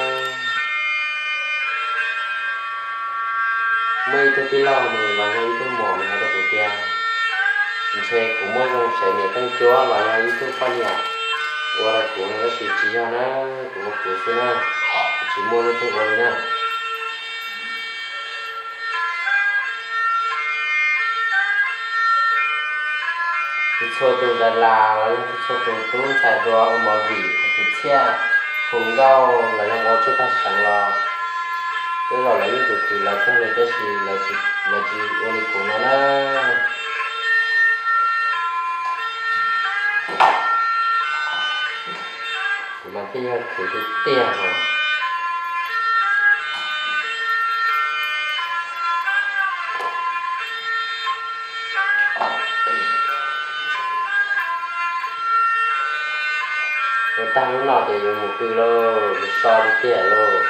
mấy tôi tí lo này và ngay tôi mỏ này đâu của tia xe của mỗi dòng xe này tăng chúa và ngay tôi phân nhà qua là của nó chỉ cho nó của xe nó chỉ mua nó tôi rồi nè cho tôi đã là cho tôi cũng phải rồi mà vì cái xe không đâu là nó có chút phát sáng lo cái rồi là những cái là không lấy cái gì là chỉ ôn của nó mà cái là cái tiền rồi tăng lúc nào thì dùng một từ lô so với tiền lô